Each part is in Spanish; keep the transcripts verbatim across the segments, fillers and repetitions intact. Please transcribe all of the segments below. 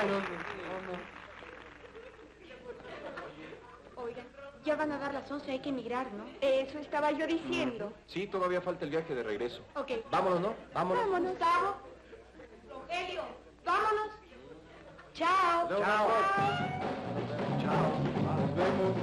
no, no. Oigan, ya van a dar las once, hay que emigrar, ¿no? Eso estaba yo diciendo. Sí, todavía falta el viaje de regreso. Ok. Vámonos, ¿no? Vámonos. Vámonos. Gustavo. Rogelio, vámonos. Chao. Chao. Chao. Chao. Nos vemos.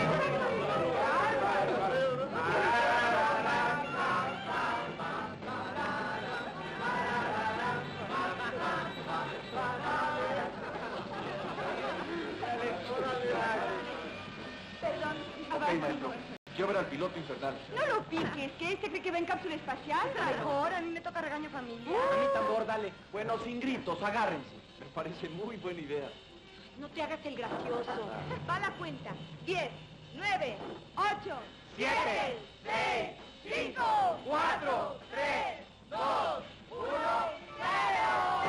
Perdón. Ok, maestro. Quiero ver al piloto infernal. No lo piques, que este cree que va en cápsula espacial. Mejor, a mí me toca regaño familiar. A mí tambor, dale. Bueno, sin gritos, agárrense. Me parece muy buena idea. No te hagas el gracioso. Va la cuenta. Diez, nueve, ocho, Siete, seis, cinco, cuatro, tres, dos, uno, cero.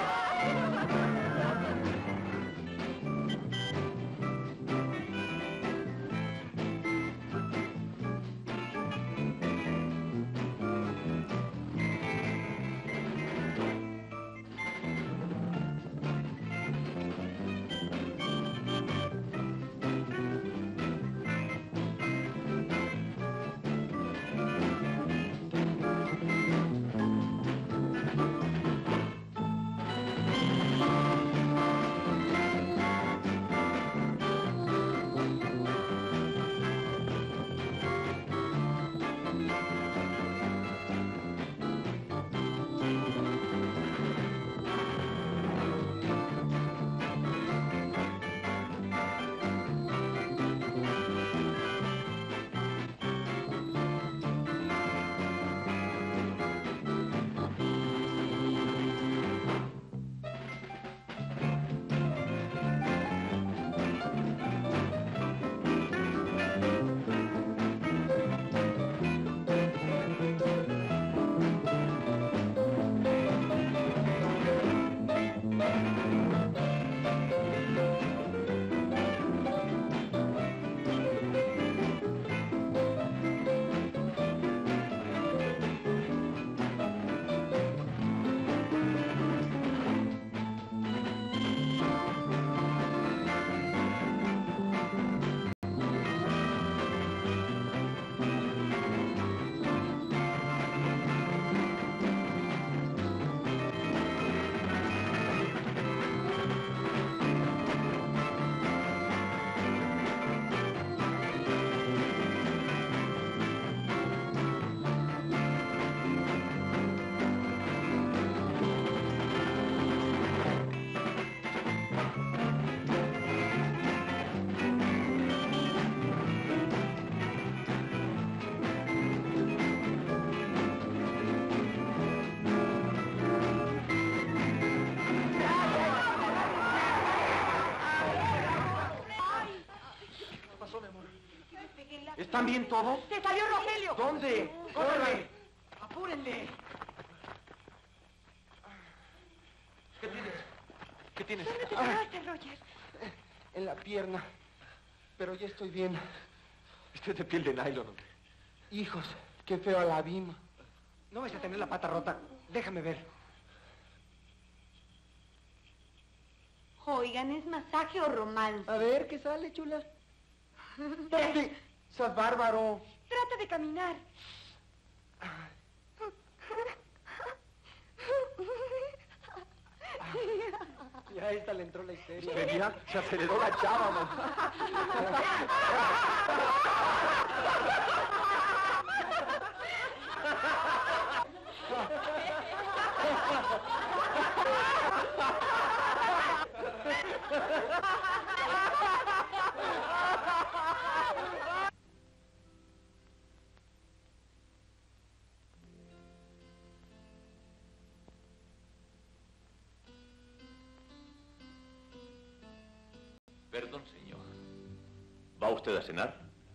¿Están bien todos? ¡Se salió Rogelio! ¿Dónde? ¡Corre! ¡Apúrenle! ¿Qué tienes? ¿Qué tienes? ¿Dónde te pegaste, Roger? En la pierna. Pero ya estoy bien. Este es de piel de nylon, hombre. Hijos, qué feo la Bima. No vais a tener la pata rota. Déjame ver. Oigan, ¿es masaje o romance? A ver, ¿qué sale, chula? Espérate, sos bárbaro. Trata de caminar. Ya a esta le entró la histeria. Venía, se aceleró la chava, man. Perdón, señor. ¿Va usted a cenar?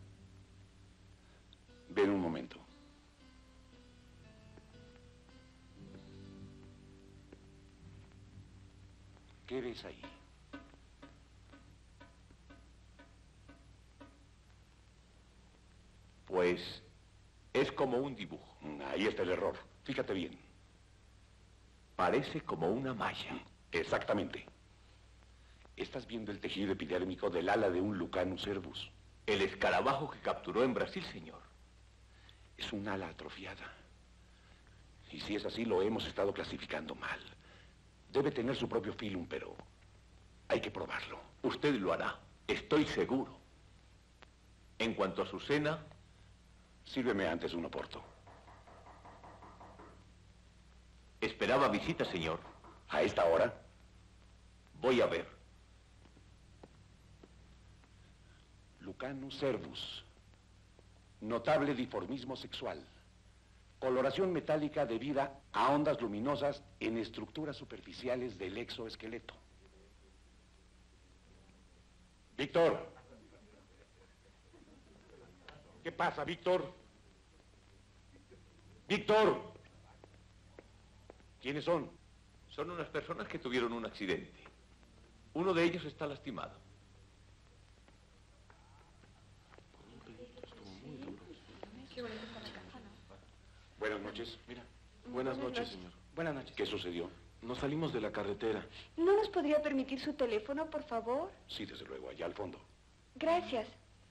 Ven un momento. ¿Qué ves ahí? Pues es como un dibujo. Ahí está el error. Fíjate bien. Parece como una malla. Exactamente. Estás viendo el tejido epidérmico del ala de un Lucanus cervus. El escarabajo que capturó en Brasil, señor. Es un ala atrofiada. Y si es así, lo hemos estado clasificando mal. Debe tener su propio filum, pero hay que probarlo. Usted lo hará, estoy seguro. En cuanto a su cena... Sírveme antes un oporto. Esperaba visita, señor. ¿A esta hora? Voy a ver. Lucanus cervus. Notable dimorfismo sexual. Coloración metálica debida a ondas luminosas en estructuras superficiales del exoesqueleto. Víctor. ¿Qué pasa, Víctor? Víctor. ¿Quiénes son? Son unas personas que tuvieron un accidente. Uno de ellos está lastimado. Buenas noches. Mira, buenas noches, señor. Buenas noches. ¿Qué sucedió? Nos salimos de la carretera. ¿No nos podría permitir su teléfono, por favor? Sí, desde luego, allá al fondo. Gracias.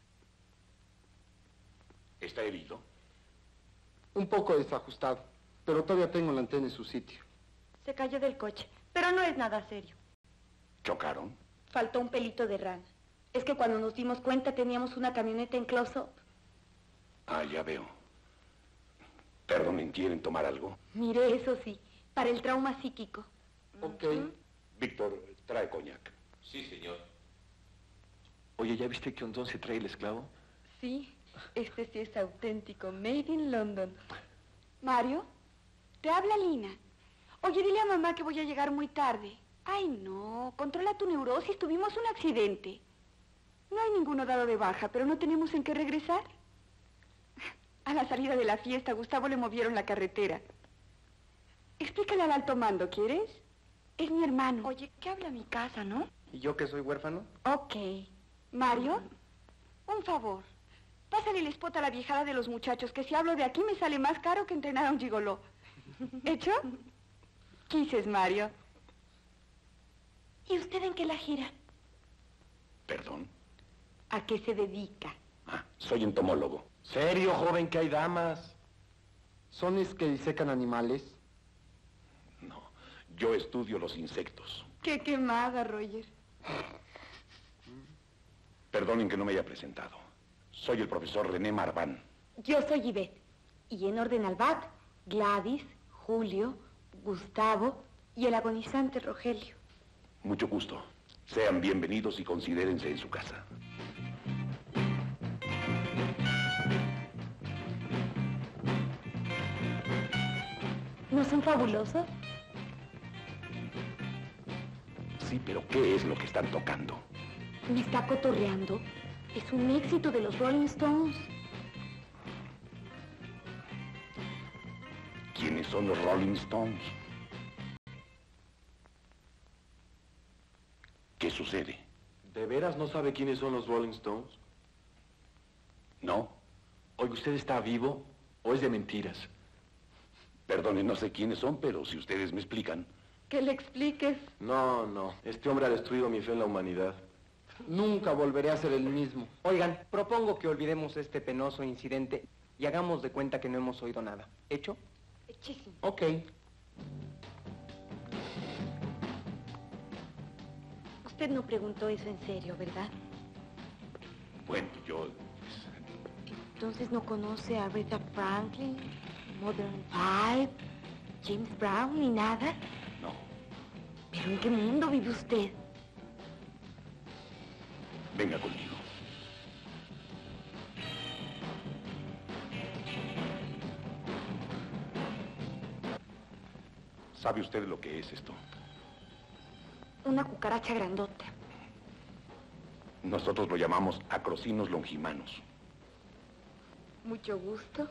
¿Está herido? Un poco desajustado, pero todavía tengo la antena en su sitio. Se cayó del coche, pero no es nada serio. ¿Chocaron? Faltó un pelito de rana. Es que cuando nos dimos cuenta teníamos una camioneta en close-up. Ah, ya veo. Perdonen, ¿quieren tomar algo? Mire, eso sí, para el trauma psíquico. Ok. Víctor, trae coñac. Sí, señor. Oye, ¿ya viste que Hondón se trae el esclavo? Sí, este sí es auténtico, made in London. Mario, te habla Lina. Oye, dile a mamá que voy a llegar muy tarde. Ay, no, controla tu neurosis, tuvimos un accidente. No hay ninguno dado de baja, pero no tenemos en qué regresar. A la salida de la fiesta, a Gustavo le movieron la carretera. Explícale al alto mando, ¿quieres? Es mi hermano. Oye, ¿qué habla mi casa, no? ¿Y yo que soy huérfano? Ok. Mario, un favor. Pásale el spot a la viejada de los muchachos, que si hablo de aquí me sale más caro que entrenar a un gigoló. ¿Hecho? Quises, Mario. ¿Y usted en qué la gira? ¿Perdón? ¿A qué se dedica? Ah, soy entomólogo. ¿Serio, joven, que hay damas? ¿Son es que disecan animales? No, yo estudio los insectos. Qué quemada, Roger. Perdonen que no me haya presentado. Soy el profesor René Marván. Yo soy Ivette. Y en orden al bat, Gladys, Julio, Gustavo y el agonizante Rogelio. Mucho gusto. Sean bienvenidos y considérense en su casa. ¿No son fabulosos? Sí, pero ¿qué es lo que están tocando? Me está cotorreando. Es un éxito de los Rolling Stones. ¿Quiénes son los Rolling Stones? ¿Qué sucede? ¿De veras no sabe quiénes son los Rolling Stones? ¿No? Oye, ¿usted está vivo o es de mentiras? Perdonen, no sé quiénes son, pero si ustedes me explican. Que le expliques. No, no. Este hombre ha destruido mi fe en la humanidad. Nunca volveré a ser el mismo. Oigan, propongo que olvidemos este penoso incidente y hagamos de cuenta que no hemos oído nada. ¿Hecho? Hechísimo. Ok. Usted no preguntó eso en serio, ¿verdad? Bueno, yo... Entonces no conoce a Aretha Franklin, Modern Five, James Brown ni nada. No. ¿Pero en qué mundo vive usted? Venga conmigo. ¿Sabe usted lo que es esto? Una cucaracha grandota. Nosotros lo llamamos acrocinos longimanos. Mucho gusto.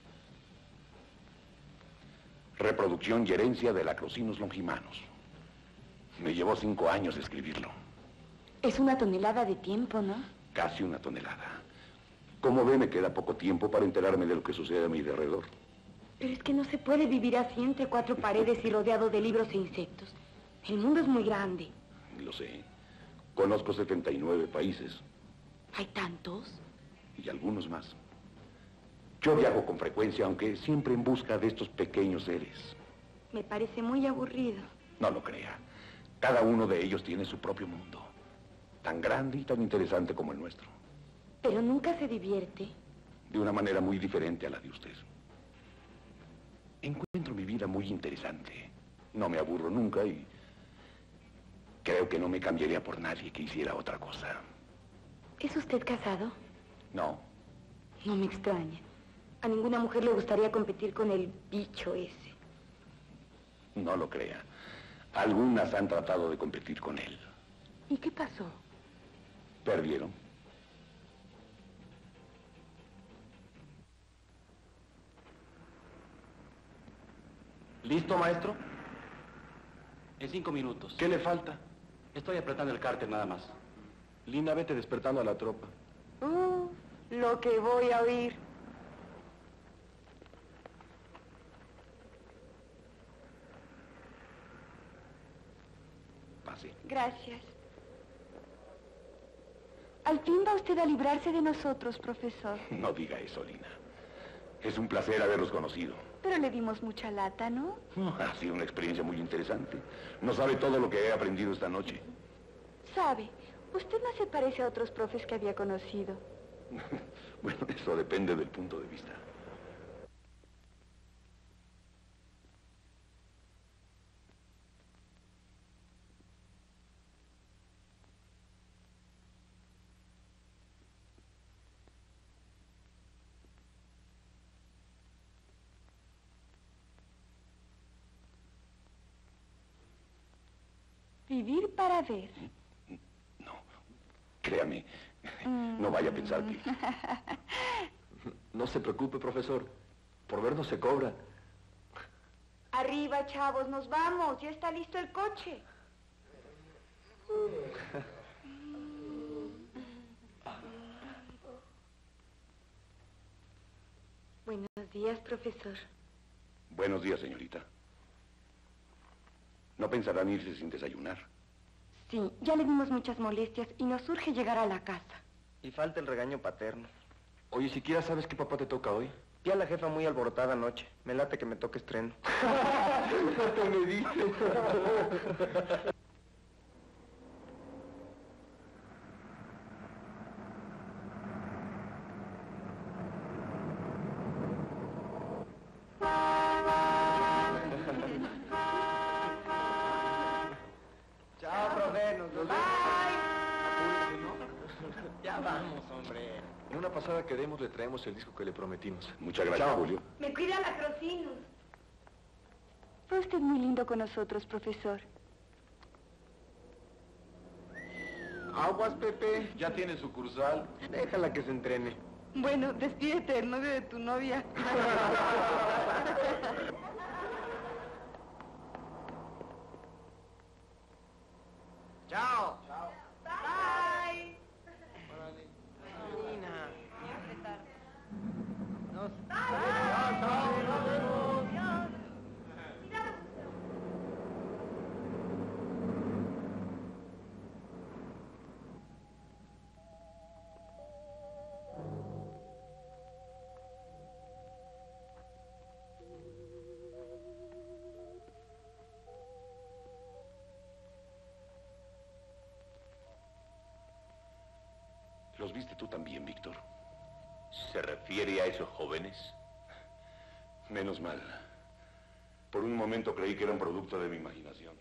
Reproducción y herencia del acrocinus longimanus. Me llevó cinco años escribirlo. Es una tonelada de tiempo, ¿no? Casi una tonelada. Como ve, me queda poco tiempo para enterarme de lo que sucede a mi alrededor. Pero es que no se puede vivir así entre cuatro paredes y rodeado de libros e insectos. El mundo es muy grande. Lo sé. Conozco setenta y nueve países. ¿Hay tantos? Y algunos más. Yo viajo con frecuencia, aunque siempre en busca de estos pequeños seres. Me parece muy aburrido. No lo crea. Cada uno de ellos tiene su propio mundo. Tan grande y tan interesante como el nuestro. Pero nunca se divierte. De una manera muy diferente a la de usted. Encuentro mi vida muy interesante. No me aburro nunca y creo que no me cambiaría por nadie que hiciera otra cosa. ¿Es usted casado? No. No me extraña. A ninguna mujer le gustaría competir con el bicho ese. No lo crea. Algunas han tratado de competir con él. ¿Y qué pasó? Perdieron. ¿Listo, maestro? En cinco minutos. ¿Qué le falta? Estoy apretando el cárter nada más. Lina, vete despertando a la tropa. Uh, lo que voy a oír. Pase. Gracias. Al fin va usted a librarse de nosotros, profesor. No diga eso, Lina. Es un placer haberlos conocido. Pero le dimos mucha lata, ¿no? Ha sido una experiencia muy interesante. No sabe todo lo que he aprendido esta noche. Sabe, usted no se parece a otros profes que había conocido. Bueno, eso depende del punto de vista. Vivir para ver. No, créame, no vaya a pensar que... No se preocupe, profesor. Por vernos se cobra. Arriba, chavos, nos vamos. Ya está listo el coche. Buenos días, profesor. Buenos días, señorita. ¿No pensarán irse sin desayunar? Sí, ya le dimos muchas molestias y nos urge llegar a la casa. Y falta el regaño paterno. Oye, siquiera sabes qué papá te toca hoy. Vi a la jefa muy alborotada anoche. Me late que me toque estreno. ¿Qué me dices? Chao, profe. Nos vemos. Apúrese, ¿no? Ya vamos, hombre. En una pasada que demos le traemos el disco que le prometimos. Muchas gracias, Chao. Julio. Me cuida la Crocinus. Fue usted muy lindo con nosotros, profesor. Aguas, Pepe. Ya tiene sucursal. Déjala que se entrene. Bueno, despídete del novio de tu novia. Chao. Bye. Lina. Nos... ¿Los viste tú también, Víctor? ¿Se refiere a esos jóvenes? Menos mal. Por un momento creí que era un producto de mi imaginación.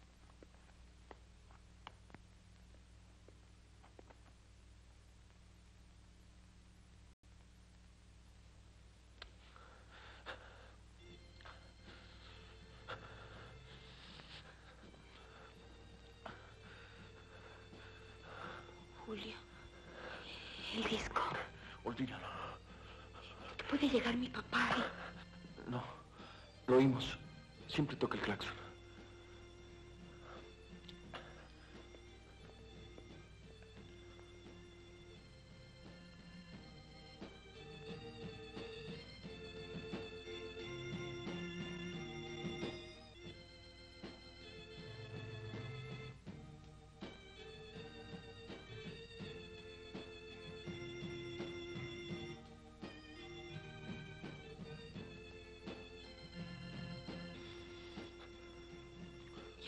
Julio, el disco. Olvídalo. Puede llegar mi papá. No. Lo oímos. Siempre toca el claxon.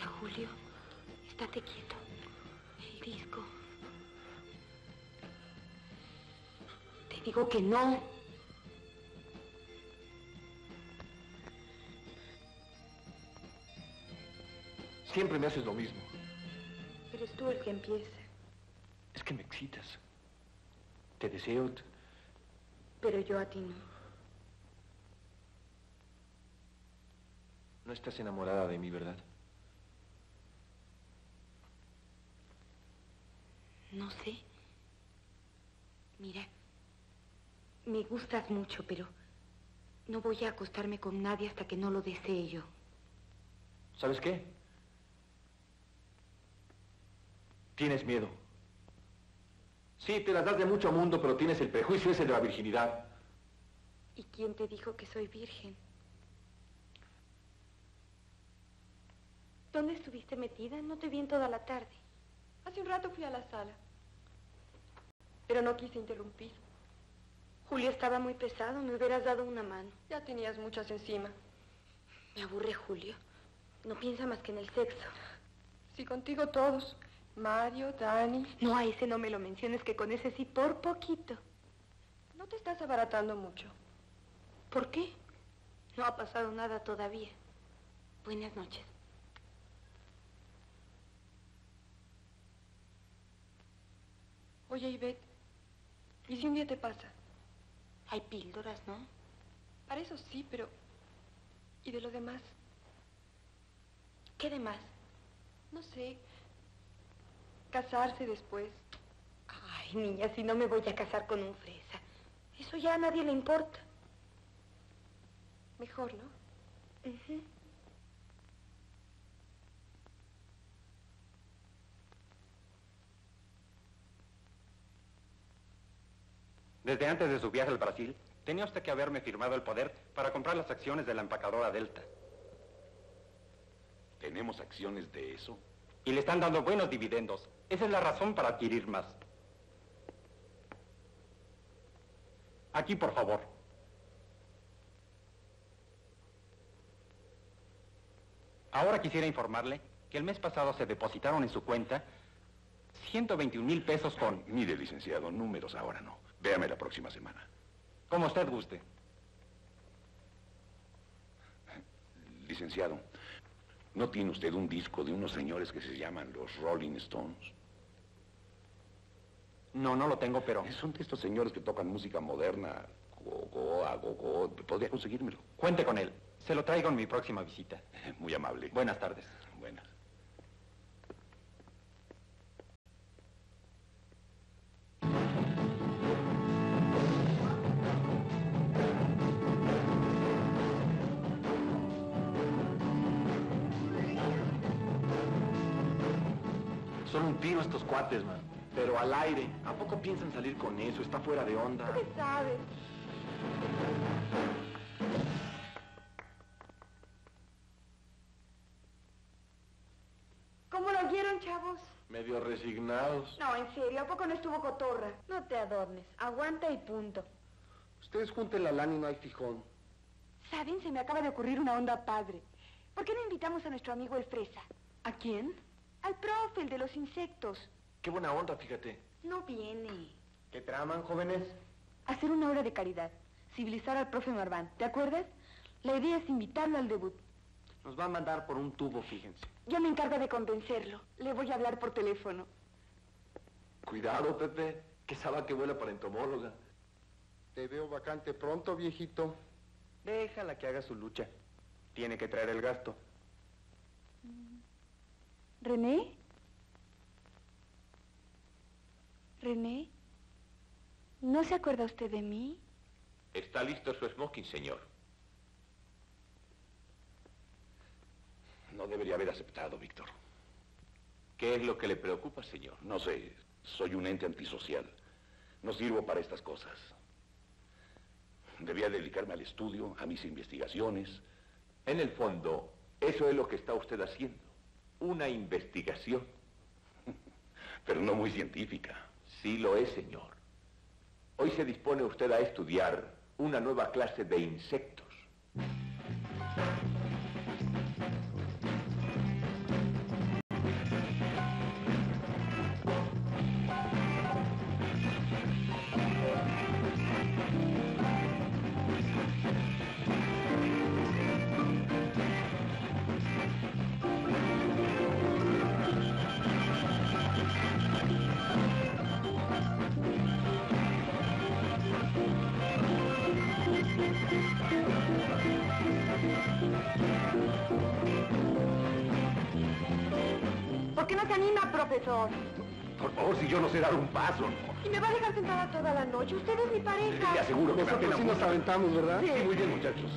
Ya, Julio, estate quieto. El disco. Te digo que no. Siempre me haces lo mismo. Eres tú el que empieza. Es que me excitas. Te deseo. Te... Pero yo a ti no. No estás enamorada de mí, ¿verdad? No sé. Mira, me gustas mucho, pero no voy a acostarme con nadie hasta que no lo desee yo. ¿Sabes qué? Tienes miedo. Sí, te las das de mucho mundo, pero tienes el prejuicio ese de la virginidad. ¿Y quién te dijo que soy virgen? ¿Dónde estuviste metida? No te vi en toda la tarde. Hace un rato fui a la sala. Pero no quise interrumpir. Julio estaba muy pesado, me hubieras dado una mano. Ya tenías muchas encima. Me aburre Julio. No piensa más que en el sexo. Sí, contigo todos. Mario, Dani. No, a ese no me lo menciones, que con ese sí por poquito. No te estás abaratando mucho. ¿Por qué? No ha pasado nada todavía. Buenas noches. Oye, Ivette, ¿y si un día te pasa? Hay píldoras, ¿no? Para eso sí, pero... ¿y de lo demás? ¿Qué demás? No sé. Casarse después. Ay, niña, si no me voy a casar con un fresa. Eso ya a nadie le importa. Mejor, ¿no? Uh-huh. Desde antes de su viaje al Brasil, tenía usted que haberme firmado el poder para comprar las acciones de la empacadora Delta. ¿Tenemos acciones de eso? Y le están dando buenos dividendos. Esa es la razón para adquirir más. Aquí, por favor. Ahora quisiera informarle que el mes pasado se depositaron en su cuenta ciento veintiún mil pesos con... Mire, licenciado, números ahora no. Véame la próxima semana. Como usted guste. Licenciado, ¿no tiene usted un disco de unos señores que se llaman los Rolling Stones? No, no lo tengo, pero... Son de estos señores que tocan música moderna. Go-go, a go-go. ¿Podría conseguírmelo? Cuente con él. Se lo traigo en mi próxima visita. Muy amable. Buenas tardes. Buenas. Son un tiro estos cuates, man. Pero al aire. ¿A poco piensan salir con eso? Está fuera de onda. ¿Qué sabes? ¿Cómo lo vieron, chavos? Medio resignados. No, en serio, ¿a poco no estuvo cotorra? No te adornes, aguanta y punto. Ustedes junten la lana y no hay fijón. ¿Saben? Se me acaba de ocurrir una onda padre. ¿Por qué no invitamos a nuestro amigo el Fresa? ¿A quién? Al profe, el de los insectos. Qué buena onda, fíjate. No viene. ¿Qué traman, jóvenes? Hacer una obra de caridad. Civilizar al profe Marván. ¿Te acuerdas? La idea es invitarlo al debut. Nos va a mandar por un tubo, fíjense. Yo me encargo de convencerlo. Le voy a hablar por teléfono. Cuidado, Pepe. Que sabe que vuela para entomóloga. Te veo vacante pronto, viejito. Déjala que haga su lucha. Tiene que traer el gasto. ¿René? ¿René? ¿No se acuerda usted de mí? ¿Está listo su smoking, señor? No debería haber aceptado, Víctor. ¿Qué es lo que le preocupa, señor? No sé, soy un ente antisocial. No sirvo para estas cosas. Debía dedicarme al estudio, a mis investigaciones. En el fondo, eso es lo que está usted haciendo. Una investigación. Pero no muy científica. Sí lo es, señor. Hoy se dispone usted a estudiar una nueva clase de insectos. anima, profesor. Por favor, si yo no sé dar un paso, ¿no? Y me va a dejar sentada toda la noche. Usted es mi pareja. Le aseguro que me Nosotros apena sí nos mucho. aventamos, ¿verdad? Sí, muy bien, muchachos.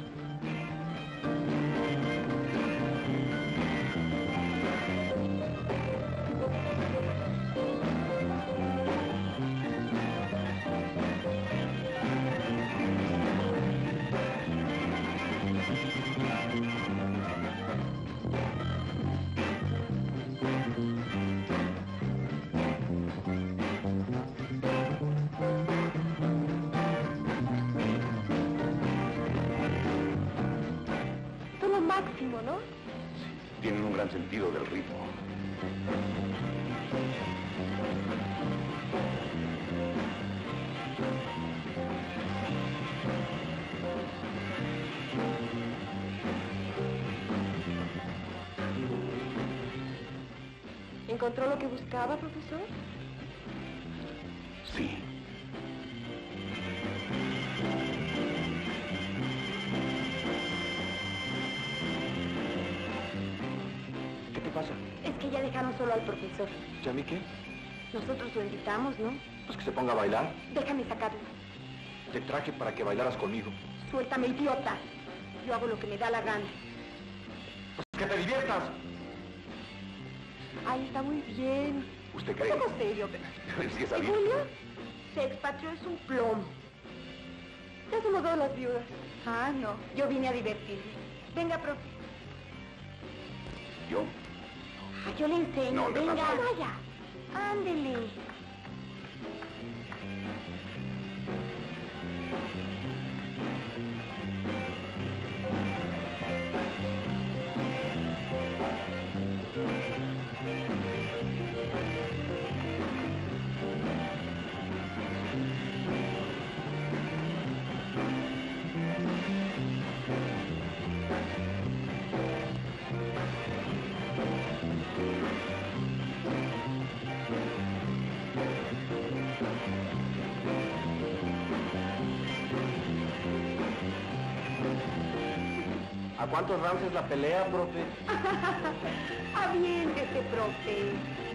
Son lo máximo, ¿no? Tienen un gran sentido del ritmo. ¿Encontró lo que buscaba, profesor? Sí. ¿Qué te pasa? Es que ya dejaron solo al profesor. ¿Y a mí qué? Nosotros lo invitamos, ¿no? Pues que se ponga a bailar. Déjame sacarlo. Te traje para que bailaras conmigo. Suéltame, idiota. Yo hago lo que me da la gana. Pues que te diviertas. Ay, está muy bien. ¿Usted Un cree? poco serio, pero... A ver si es ¿Y abierto. Julio? Se expatrió, es un plomo. Ya somos todas las viudas. Ah, no. Yo vine a divertirme. Venga, profe. ¿Yo? Ah, yo le enseño. No, de Venga, razón. vaya. Ándele. ¿A cuántos rounds es la pelea, profe? Aviéntese, profe.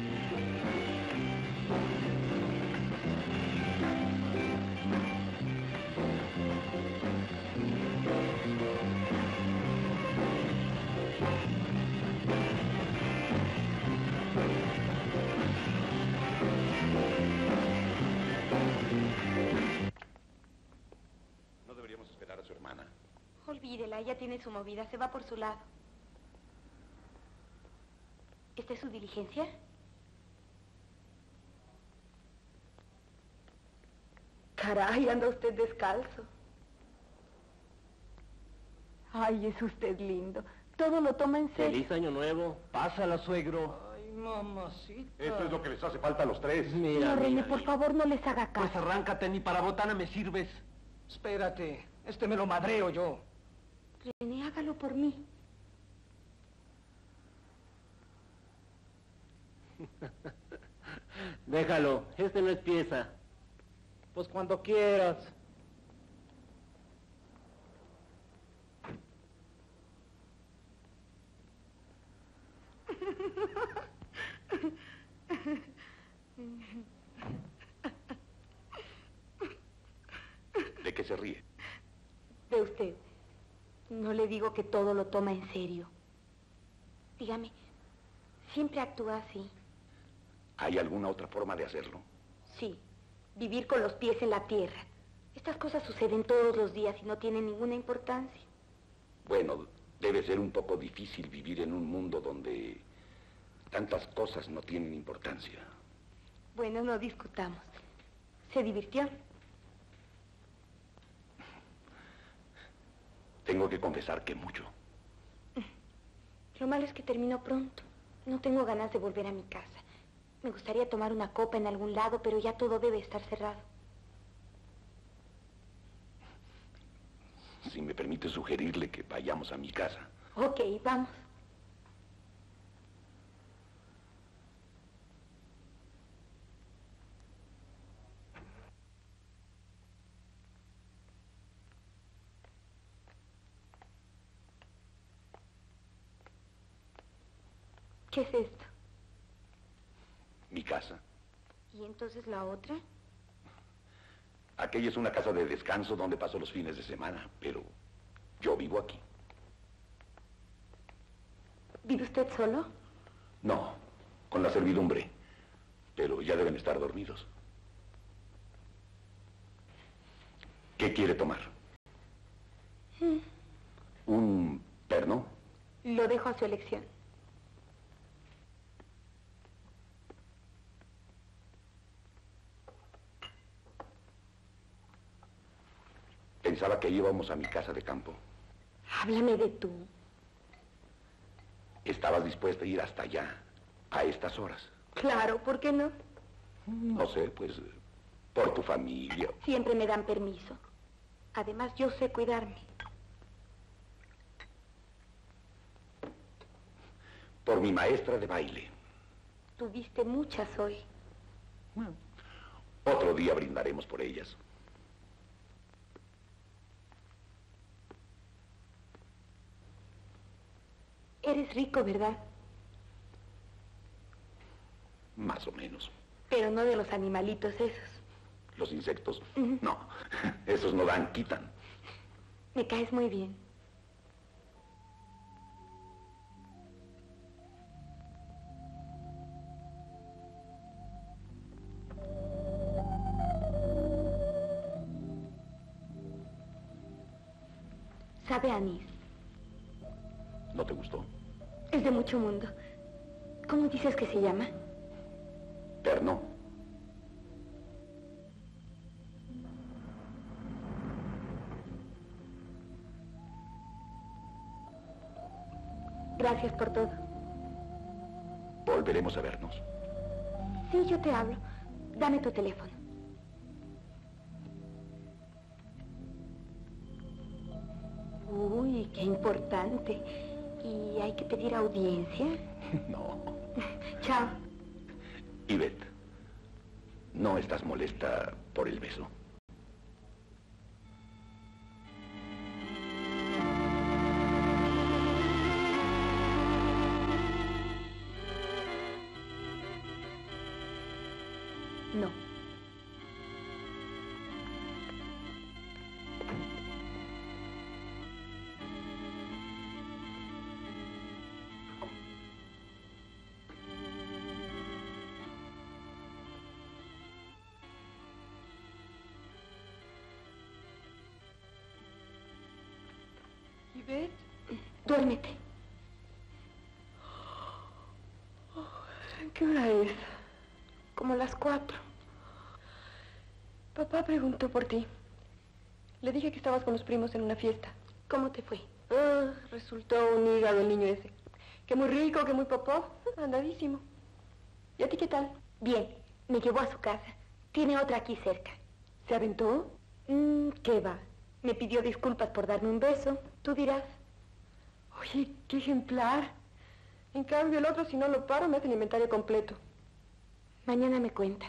No deberíamos esperar a su hermana. Olvídela, ella tiene su movida, se va por su lado. ¿Esta es su diligencia? Caray, anda usted descalzo. Ay, es usted lindo. Todo lo toma en serio. Feliz año nuevo. Pásala, suegro. Ay, mamacita. Esto es lo que les hace falta a los tres. Mira, No, René, mira, por mira. favor, no les haga Pues caso. arráncate, ni para botana me sirves. Espérate, este me lo madreo yo. René, hágalo por mí. Déjalo, este no es pieza. Pues cuando quieras. ¿De qué se ríe? De usted. No le digo que todo lo toma en serio. Dígame, ¿siempre actúa así? ¿Hay alguna otra forma de hacerlo? Sí, vivir con los pies en la tierra. Estas cosas suceden todos los días y no tienen ninguna importancia. Bueno, debe ser un poco difícil vivir en un mundo donde tantas cosas no tienen importancia. Bueno, no discutamos. ¿Se divirtió? Tengo que confesar que mucho. Lo malo es que terminó pronto. No tengo ganas de volver a mi casa. Me gustaría tomar una copa en algún lado, pero ya todo debe estar cerrado. Si me permite sugerirle que vayamos a mi casa. Ok, vamos. ¿Qué es esto? mi casa. ¿Y entonces la otra? Aquella es una casa de descanso donde paso los fines de semana, pero yo vivo aquí. ¿Vive usted solo? No, con la servidumbre, pero ya deben estar dormidos. ¿Qué quiere tomar? Mm. ¿Un perno? Lo dejo a su elección. Pensaba que íbamos a mi casa de campo. Háblame de tú. ¿Estabas dispuesta a ir hasta allá, a estas horas? Claro, ¿por qué no? No sé, pues, por tu familia. Siempre me dan permiso. Además, yo sé cuidarme. Por mi maestra de baile. Tuviste muchas hoy. Otro día brindaremos por ellas. Eres rico, ¿verdad? Más o menos. Pero no de los animalitos esos. ¿Los insectos? Ujú. No, esos no dan, quitan. Me caes muy bien. Sabe a anís. ¿No te gustó? Es de mucho mundo. ¿Cómo dices que se llama? Perno. Gracias por todo. Volveremos a vernos. Sí, yo te hablo. Dame tu teléfono. Uy, qué importante. ¿Y hay que pedir audiencia? No. Chao. Ivette, ¿no estás molesta por el beso? No. Ivette, Duérmete. ¿qué hora es? Como las cuatro. Papá preguntó por ti. Le dije que estabas con los primos en una fiesta. ¿Cómo te fue? Ah, resultó un hígado el niño ese. Que muy rico, que muy popó. Andadísimo. ¿Y a ti qué tal? Bien. Me llevó a su casa. Tiene otra aquí cerca. ¿Se aventó? Mm, ¿qué va? Me pidió disculpas por darme un beso. Tú dirás. Oye, qué ejemplar. En cambio, el otro, si no lo paro, me hace el inventario completo. Mañana me cuentas.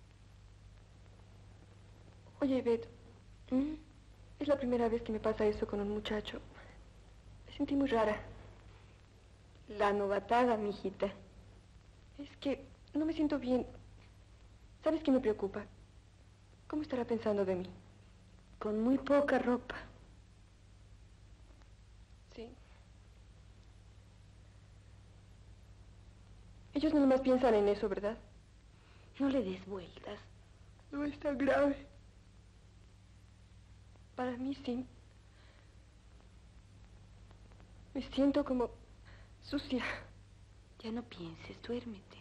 Oye, Ivette, ¿Mm? es la primera vez que me pasa eso con un muchacho. Me sentí muy rara. La novatada, mijita. Es que no me siento bien. ¿Sabes qué me preocupa? ¿Cómo estará pensando de mí? Con muy poca ropa. Sí. Ellos no nomás piensan en eso, ¿verdad? No le des vueltas. No es tan grave. Para mí sí. Me siento como sucia. Ya no pienses, duérmete.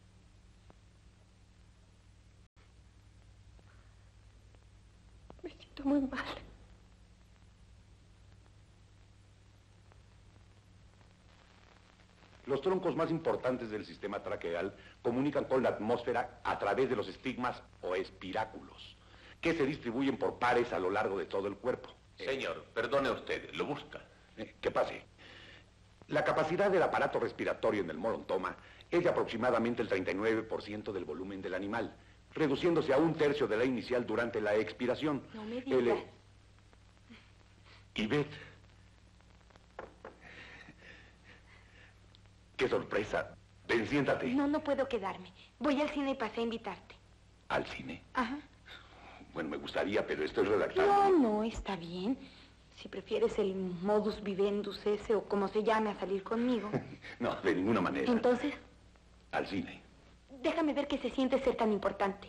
Me siento muy mal. Los troncos más importantes del sistema traqueal comunican con la atmósfera a través de los estigmas o espiráculos, que se distribuyen por pares a lo largo de todo el cuerpo. Señor, perdone usted, ¿lo busca? Eh, ¿Qué pase? La capacidad del aparato respiratorio en el morontoma es de aproximadamente el treinta y nueve por ciento del volumen del animal, reduciéndose a un tercio de la inicial durante la expiración. No me El, digas. eh, Ivette. Qué sorpresa Ven, siéntate. No, no puedo quedarme. Voy al cine y pasé a invitarte. ¿Al cine? Ajá. Bueno, me gustaría, pero estoy redactando. No, no, está bien. Si prefieres el modus vivendus ese o como se llame a salir conmigo. No, de ninguna manera. Entonces, Al cine. déjame ver qué se siente ser tan importante.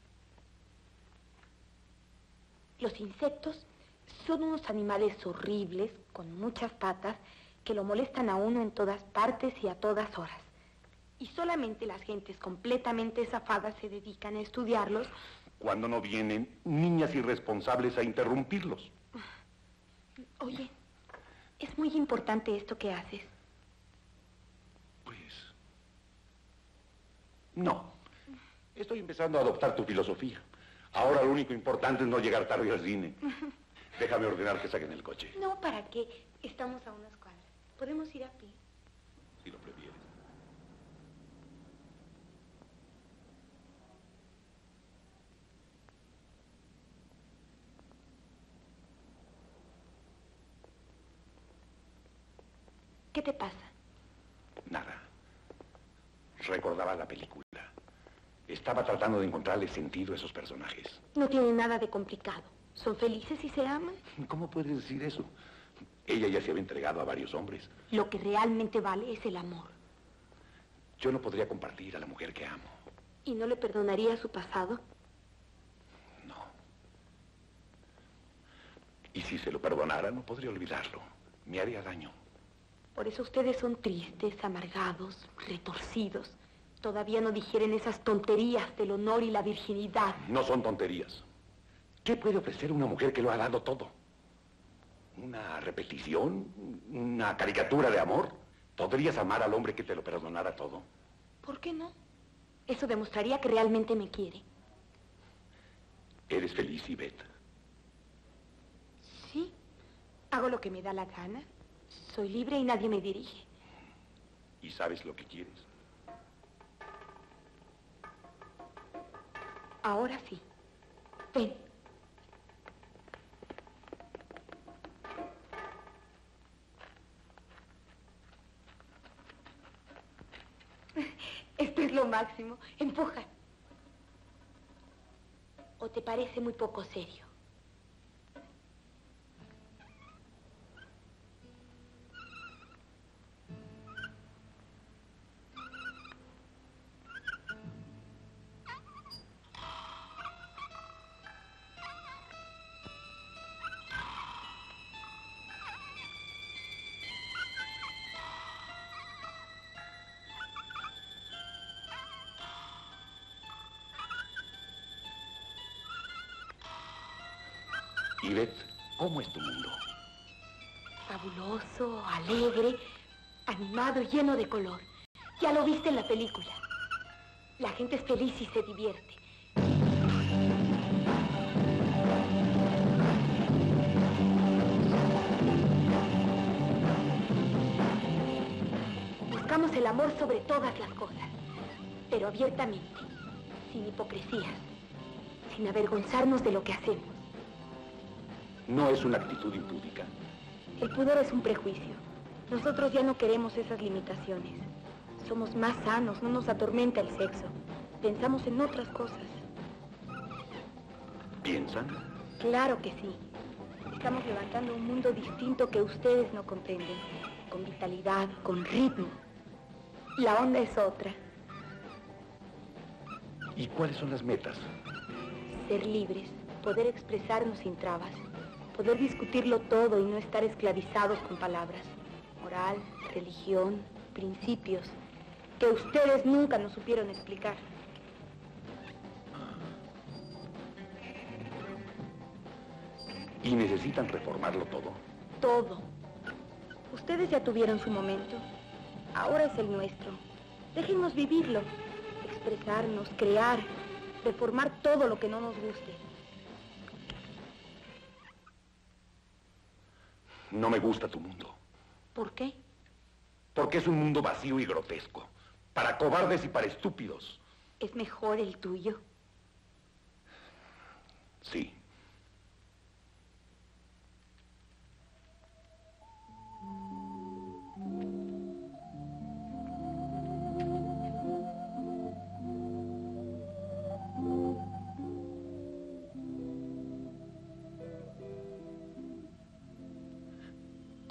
Los insectos son unos animales horribles, con muchas patas, que lo molestan a uno en todas partes y a todas horas. Y solamente las gentes completamente zafadas se dedican a estudiarlos. Cuando no vienen niñas irresponsables a interrumpirlos. Oye, es muy importante esto que haces. Pues... No. Estoy empezando a adoptar tu filosofía. Ahora lo único importante es no llegar tarde al cine. Déjame ordenar que saquen el coche. No, ¿para qué? Estamos a unas cuadras. Podemos ir a pie. Si lo prefieres. ¿Qué te pasa? Nada. Recordaba la película. Estaba tratando de encontrarle sentido a esos personajes. No tiene nada de complicado. Son felices y se aman. ¿Cómo puedes decir eso? Ella ya se había entregado a varios hombres. Lo que realmente vale es el amor. Yo no podría compartir a la mujer que amo. ¿Y no le perdonaría su pasado? No. Y si se lo perdonara, no podría olvidarlo. Me haría daño. Por eso ustedes son tristes, amargados, retorcidos. Todavía no digieren esas tonterías del honor y la virginidad. No son tonterías. ¿Qué puede ofrecer una mujer que lo ha dado todo? ¿Una repetición? ¿Una caricatura de amor? ¿Podrías amar al hombre que te lo perdonara todo? ¿Por qué no? Eso demostraría que realmente me quiere. ¿Eres feliz, Ivette? Sí. Hago lo que me da la gana. Soy libre y nadie me dirige. ¿Y sabes lo que quieres? Ahora sí. Ven. Esto es lo máximo. Empuja. ¿O te parece muy poco serio? Ivette, ¿cómo es tu mundo? Fabuloso, alegre, animado y lleno de color. Ya lo viste en la película. La gente es feliz y se divierte. Buscamos el amor sobre todas las cosas, pero abiertamente, sin hipocresías, sin avergonzarnos de lo que hacemos. No es una actitud impúdica. El pudor es un prejuicio. Nosotros ya no queremos esas limitaciones. Somos más sanos, no nos atormenta el sexo. Pensamos en otras cosas. ¿Piensan? Claro que sí. Estamos levantando un mundo distinto que ustedes no comprenden. Con vitalidad, con ritmo. La onda es otra. ¿Y cuáles son las metas? Ser libres, poder expresarnos sin trabas. Poder discutirlo todo y no estar esclavizados con palabras. Moral, religión, principios, que ustedes nunca nos supieron explicar. ¿Y necesitan reformarlo todo? Todo. Ustedes ya tuvieron su momento. Ahora es el nuestro. Déjennos vivirlo. Expresarnos, crear, reformar todo lo que no nos guste. No me gusta tu mundo. ¿Por qué? Porque es un mundo vacío y grotesco. Para cobardes y para estúpidos. ¿Es mejor el tuyo? Sí.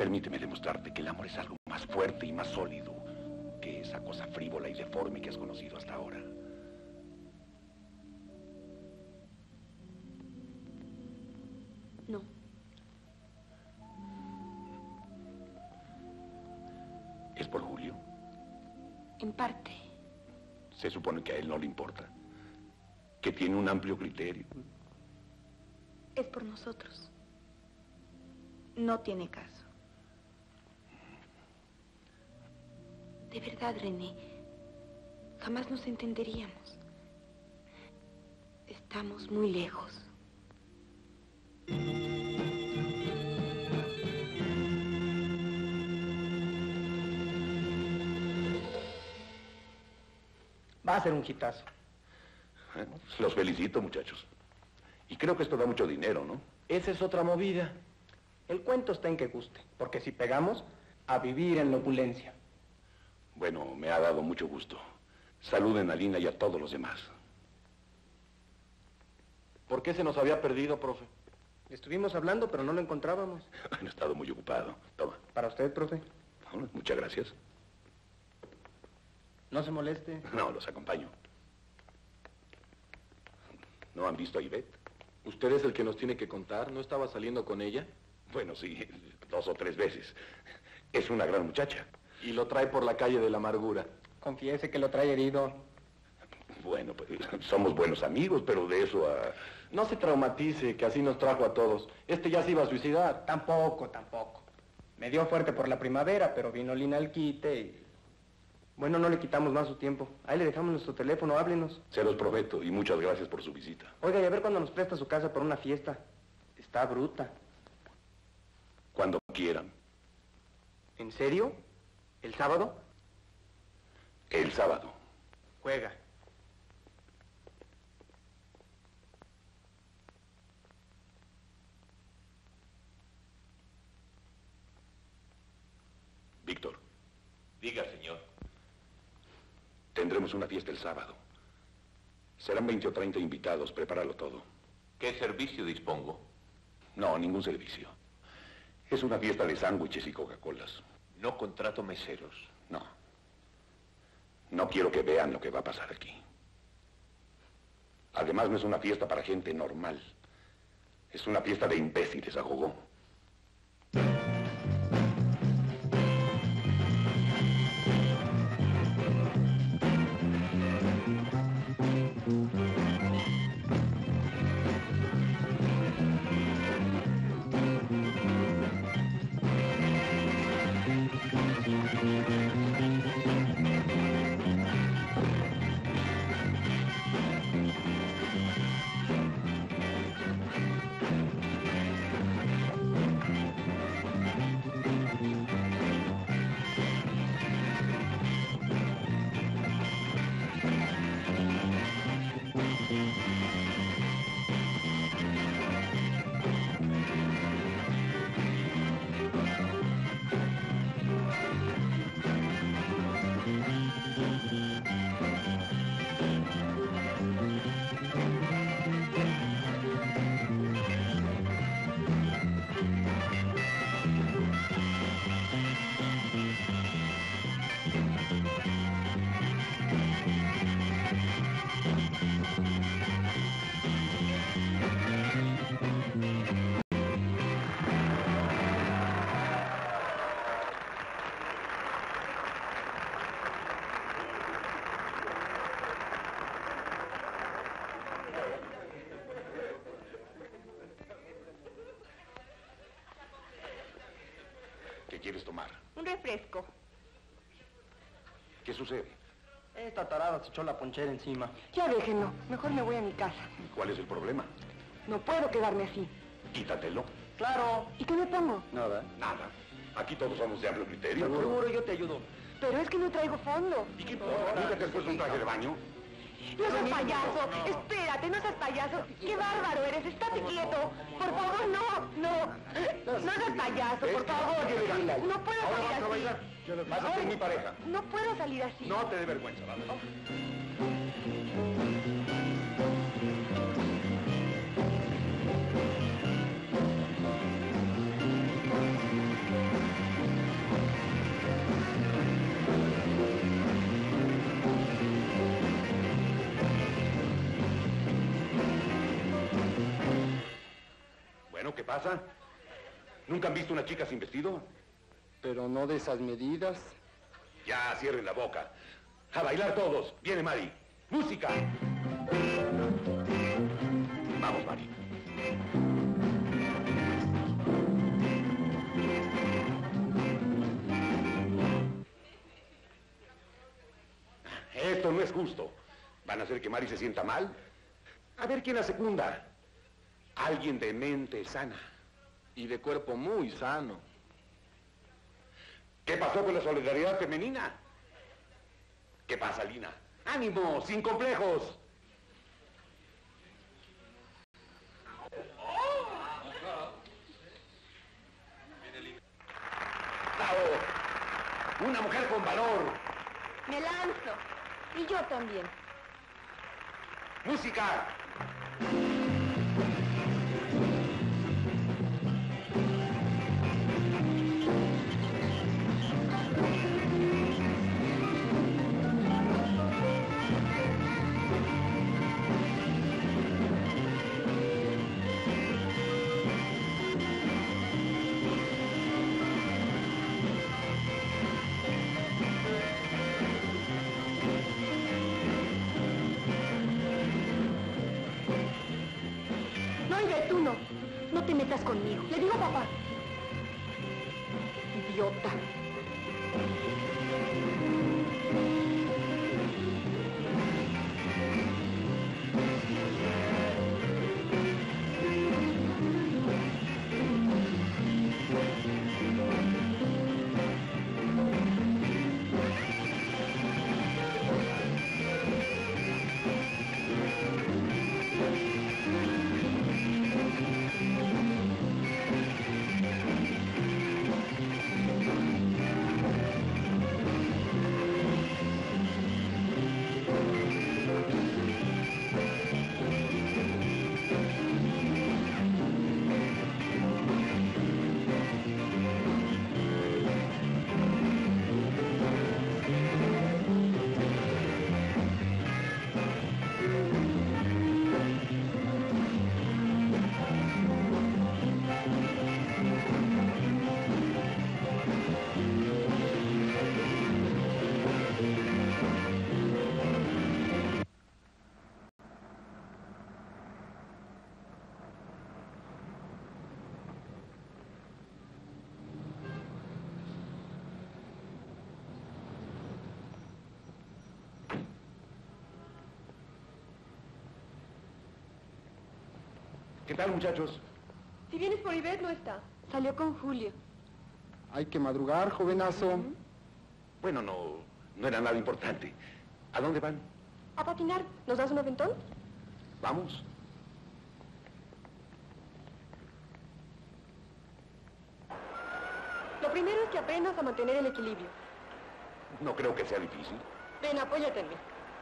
Permíteme demostrarte que el amor es algo más fuerte y más sólido que esa cosa frívola y deforme que has conocido hasta ahora. No. ¿Es por Julio? En parte. Se supone que a él no le importa. Que tiene un amplio criterio. Es por nosotros. No tiene caso. De verdad, René, jamás nos entenderíamos. Estamos muy lejos. Va a ser un hitazo. Eh, Los felicito, muchachos. Y creo que esto da mucho dinero, ¿no? Esa es otra movida. El cuento está en que guste, porque si pegamos, a vivir en la opulencia. Bueno, me ha dado mucho gusto. Saluden a Lina y a todos los demás. ¿Por qué se nos había perdido, profe? Estuvimos hablando, pero no lo encontrábamos. He estado muy ocupado. Toma. Para usted, profe. Bueno, muchas gracias. No se moleste. No, los acompaño. ¿No han visto a Ivette? ¿Usted es el que nos tiene que contar? ¿No estaba saliendo con ella? Bueno, sí, dos o tres veces. Es una gran muchacha. Y lo trae por la calle de la amargura. Confiese que lo trae herido. Bueno, pues somos buenos amigos, pero de eso a... No se traumatice, que así nos trajo a todos. Este ya se iba a suicidar. Tampoco, tampoco. Me dio fuerte por la primavera, pero vino Lina al quite y... Bueno, no le quitamos más su tiempo. Ahí le dejamos nuestro teléfono, háblenos. Se los prometo y muchas gracias por su visita. Oiga, y a ver cuándo nos presta su casa para una fiesta. Está bruta. Cuando quieran. ¿En serio? ¿El sábado? El sábado. Juega. Víctor, Diga, señor. tendremos una fiesta el sábado. Serán veinte o treinta invitados, prepáralo todo. ¿Qué servicio dispongo? No, ningún servicio. Es una fiesta de sándwiches y Coca-Colas. No contrato meseros. No. No quiero que vean lo que va a pasar aquí. Además, no es una fiesta para gente normal. Es una fiesta de imbéciles a jugó. ¿Qué quieres tomar? Un refresco. ¿Qué sucede? Esta tarada se echó la ponchera encima. Ya déjenlo. Mejor me voy a mi casa. ¿Cuál es el problema? No puedo quedarme así. Quítatelo. Claro. ¿Y qué me pongo? Nada. Nada. Aquí todos somos de amplio criterio. Seguro, yo te ayudo. Pero es que no traigo fondo. ¿Y qué importa? ¿Nunca te has puesto un traje de baño? No seas payaso. Espérate, no seas payaso. Qué bárbaro eres. Estate quieto. Por favor, no, no. No seas payaso, por favor. No puedo Ahora vas a salir bailar. así. Vas a ser mi pareja. No puedo salir así. No te dé vergüenza, ¿vale? pasa? ¿Nunca han visto una chica sin vestido? Pero no de esas medidas. Ya, cierren la boca. A bailar todos. Viene Mari. ¡Música! Vamos, Mari. Esto no es justo. ¿Van a hacer que Mari se sienta mal? A ver quién la secunda. Alguien de mente sana. Y de cuerpo muy sano. ¿Qué pasó con la solidaridad femenina? ¿Qué pasa, Lina? ¡Ánimo! ¡Sin complejos! ¡Bravo! ¡Una mujer con valor! Me lanzo. Y yo también. ¡Música! Tú no. No te metas conmigo. Le digo a papá. Idiota. ¿Qué tal, muchachos? Si vienes por Ivette, no está. Salió con Julio. Hay que madrugar, jovenazo. Uh-huh. Bueno, no, no era nada importante. ¿A dónde van? A patinar. ¿Nos das un aventón? Vamos. Lo primero es que aprendas a mantener el equilibrio. No creo que sea difícil. Ven, apóyate en mí.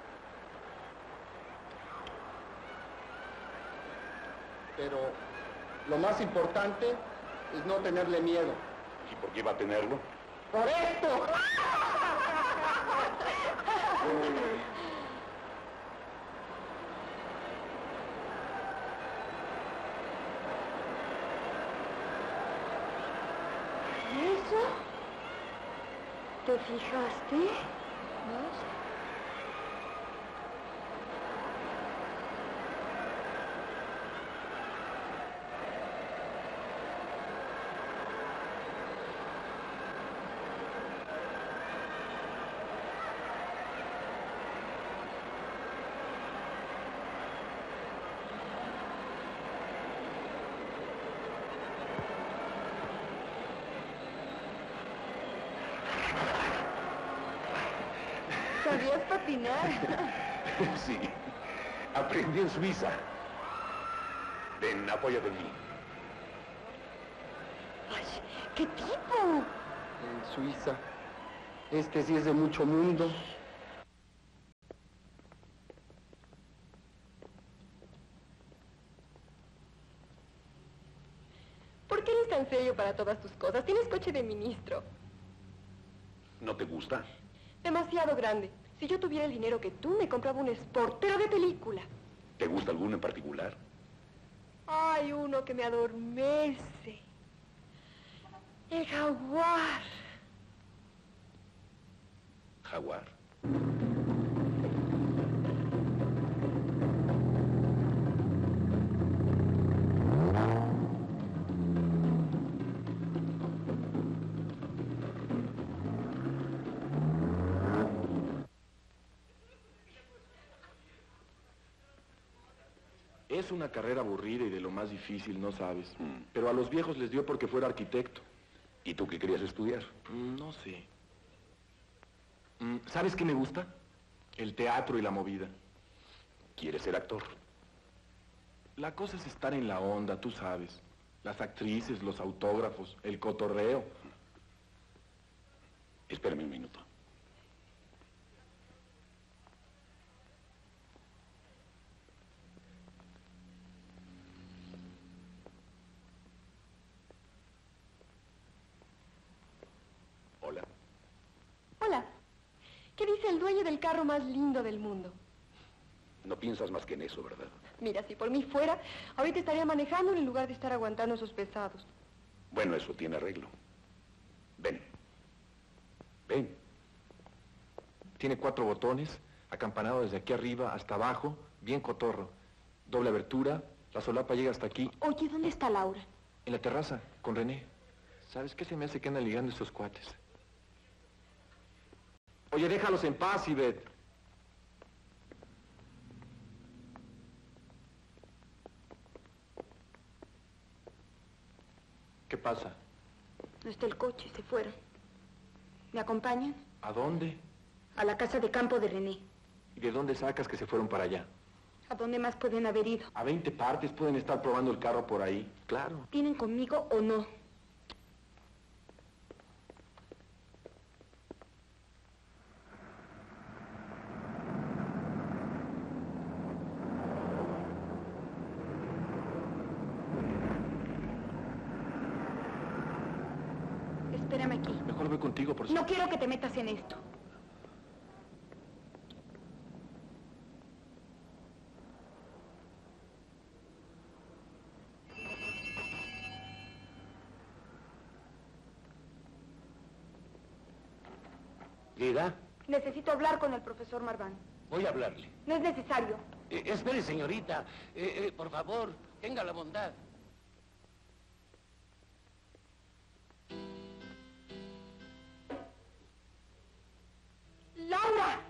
Pero lo más importante es no tenerle miedo. ¿Y por qué iba a tenerlo? ¡Por esto! ¿Y eso? ¿Te fijaste? ¿Ves? ¿Sabías patinar? Sí. Aprendí en Suiza. Ven, apóyate en mí. Ay, ¿qué tipo? En Suiza. Este sí es de mucho mundo. ¿Por qué eres tan serio para todas tus cosas? Tienes coche de ministro. ¿No te gusta? Demasiado grande. Si yo tuviera el dinero que tú, me compraba un Sport, pero de película. ¿Te gusta alguno en particular? Hay uno que me adormece. El jaguar. ¿Jaguar? Es una carrera aburrida y de lo más difícil, no sabes. Mm. Pero a los viejos les dio porque fuera arquitecto. ¿Y tú qué querías estudiar? Mm, No sé. Mm, ¿Sabes qué me gusta? El teatro y la movida. ¿Quieres ser actor? La cosa es estar en la onda, tú sabes. Las actrices, los autógrafos, el cotorreo. Espérame un minuto. Hola. Hola. ¿Qué dice el dueño del carro más lindo del mundo? No piensas más que en eso, ¿verdad? Mira, si por mí fuera, ahorita estaría manejando en lugar de estar aguantando esos pesados. Bueno, eso tiene arreglo. Ven. Ven. Tiene cuatro botones, acampanado desde aquí arriba hasta abajo, bien cotorro. Doble abertura, la solapa llega hasta aquí, Oye, ¿dónde está Laura? en la terraza, con René. ¿Sabes qué se me hace que andan ligando esos cuates? Oye, déjalos en paz, Ivette. ¿Qué pasa? No está el coche, se fueron. ¿Me acompañan? ¿A dónde? A la casa de campo de René. ¿Y de dónde sacas que se fueron para allá? ¿A dónde más pueden haber ido? A veinte partes pueden estar probando el carro por ahí. Claro. ¿Vienen conmigo o no? Espérame aquí. Mejor voy contigo por si... No quiero que te metas en esto. Diga, Necesito hablar con el profesor Marván. voy a hablarle. No es necesario. Eh, espere, señorita. Eh, eh, por favor, tenga la bondad. ¡Laura!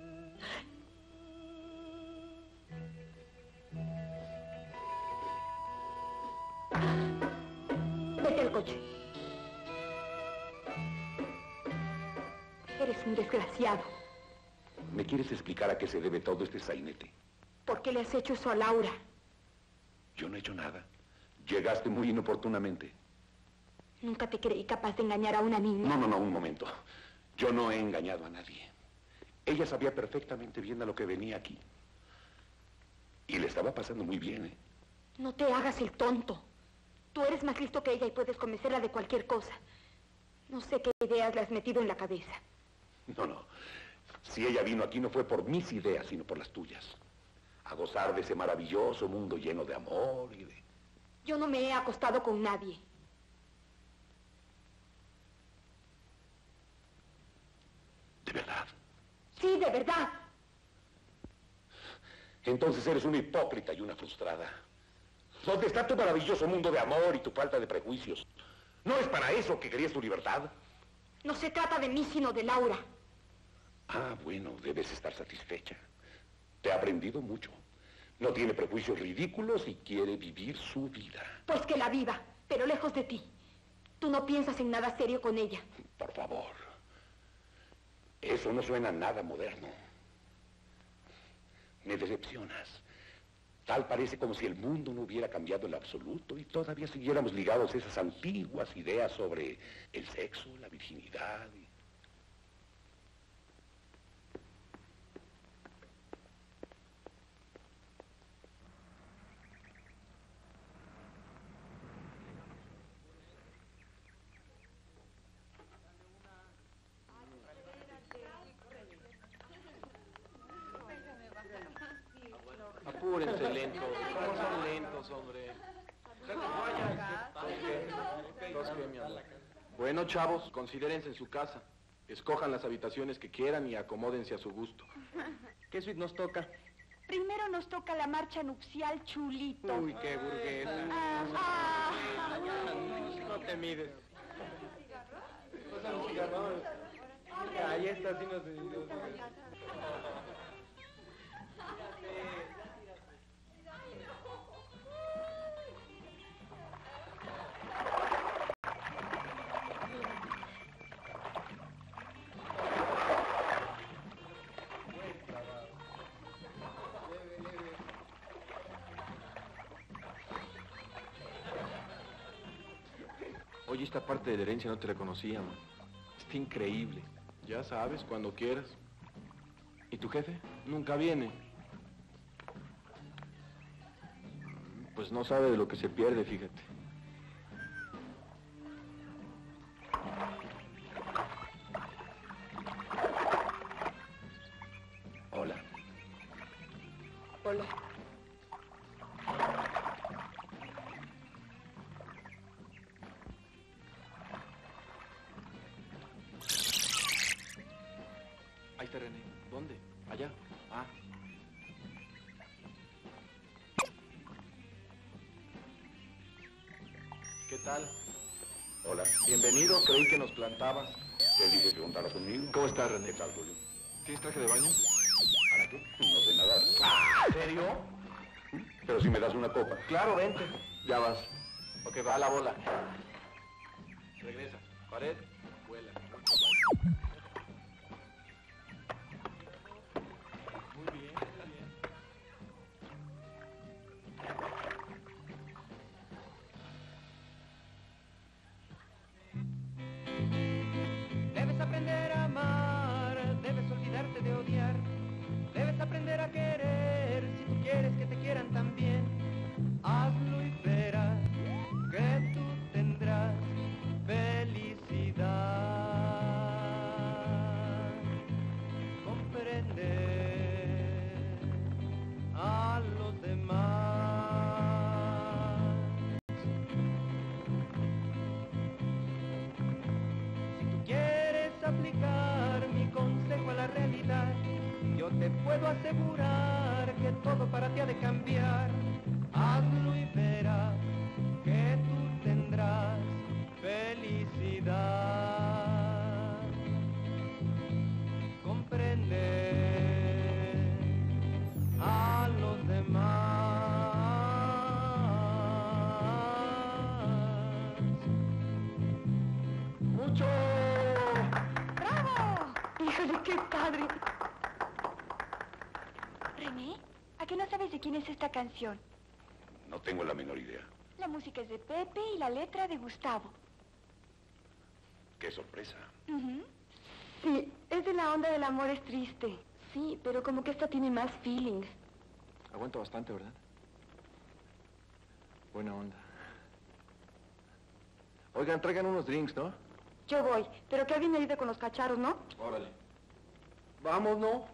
Vete al coche. Eres un desgraciado. ¿Me quieres explicar a qué se debe todo este sainete? ¿Por qué le has hecho eso a Laura? Yo no he hecho nada. Llegaste muy inoportunamente. Nunca te creí capaz de engañar a una niña. No, no, no, un momento. Yo no he engañado a nadie. Ella sabía perfectamente bien a lo que venía aquí. Y le estaba pasando muy bien, ¿eh? No te hagas el tonto. Tú eres más listo que ella y puedes convencerla de cualquier cosa. No sé qué ideas le has metido en la cabeza. No, no. Si ella vino aquí no fue por mis ideas, sino por las tuyas. A gozar de ese maravilloso mundo lleno de amor y de... Yo no me he acostado con nadie. ¿De verdad? Sí, de verdad. Entonces eres una hipócrita y una frustrada. ¿Dónde está tu maravilloso mundo de amor y tu falta de prejuicios? ¿No es para eso que querías tu libertad? No se trata de mí, sino de Laura. Ah, bueno, debes estar satisfecha. Te ha aprendido mucho. No tiene prejuicios ridículos y quiere vivir su vida. Pues que la viva, pero lejos de ti. Tú no piensas en nada serio con ella. Por favor. Eso no suena nada moderno. Me decepcionas. Tal parece como si el mundo no hubiera cambiado en absoluto y todavía siguiéramos ligados a esas antiguas ideas sobre el sexo, la virginidad. Y... Apúrense lentos. ¿Cómo son lentos, hombre? Bueno, chavos, considérense en su casa. Escojan las habitaciones que quieran y acomódense a su gusto. ¿Qué suite nos toca? Primero nos toca la marcha nupcial Chulito. Uy, qué burguesa. Ah, ah. No te mides. Pásame un cigarrón. Ahí está, sí nos... Oye, esta parte de la herencia no te la conocía, man. Está increíble. Ya sabes, cuando quieras. ¿Y tu jefe? Nunca viene. Pues no sabe de lo que se pierde, fíjate. Hola. Hola. Ahí está René. ¿Dónde? Allá. Ah. ¿Qué tal? Hola. Bienvenido, creí que nos plantabas. ¿Te dije que contara conmigo? ¿Cómo estás, René? ¿Qué tal, Julio? ¿Tienes traje de baño? ¿Para qué? No sé nadar. ¿En serio? Pero si me das una copa. Claro, vente. Ya vas. Ok, va a la bola. Regresa. Pared. Vuela. Muy bien, muy bien. Debes aprender a amar, debes olvidarte de odiar, debes aprender a querer si tú quieres que te quieran también. Hazlo y verás que tú tendrás felicidad. Comprender a los demás. Si tú quieres aplicar mi consejo a la realidad, yo te puedo asegurar que todo para ti ha de cambiar. Hazlo y verás que tú tendrás felicidad. Comprende a los demás. ¡Mucho! ¡Bravo! Híjole, qué padre. René, ¿a qué no sabes de quién es esta canción? No tengo la menor idea. La música es de Pepe y la letra de Gustavo. Qué sorpresa. Ujú. Sí, es de la onda del amor es triste. Sí, pero como que esta tiene más feeling. Aguanta bastante, ¿verdad? Buena onda. Oigan, traigan unos drinks, ¿no? Yo voy, pero que alguien me ayude con los cacharros, ¿no? Órale. Vamos, ¿no?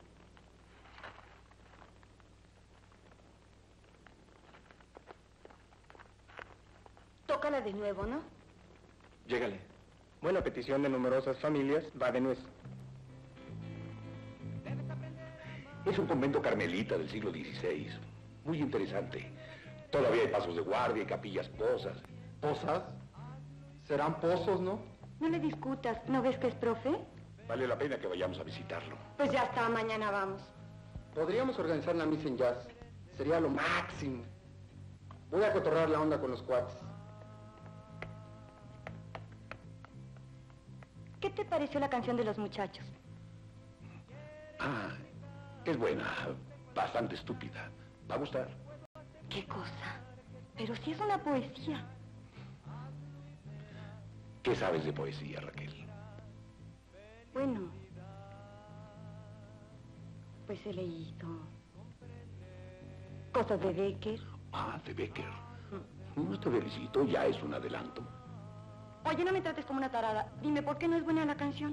Tócala de nuevo, ¿no? Llégale. Bueno, a petición de numerosas familias, va de nuez. Es un convento carmelita del siglo dieciséis. Muy interesante. Todavía hay pasos de guardia y capillas posas. ¿Posas? Serán pozos, ¿no? No le discutas, ¿no ves que es profe? Vale la pena que vayamos a visitarlo. Pues ya está, mañana vamos. Podríamos organizar la misa en jazz. Sería lo máximo. Voy a cotorrar la onda con los cuates. ¿Qué te pareció la canción de los muchachos? Ah, es buena. Bastante estúpida. Va a gustar. ¿Qué cosa? Pero sí es una poesía. ¿Qué sabes de poesía, Raquel? Bueno, pues he leído cosas de Becker. Ah, de Becker. Nuestro felicito ya es un adelanto. Oye, no me trates como una tarada. Dime, ¿por qué no es buena la canción?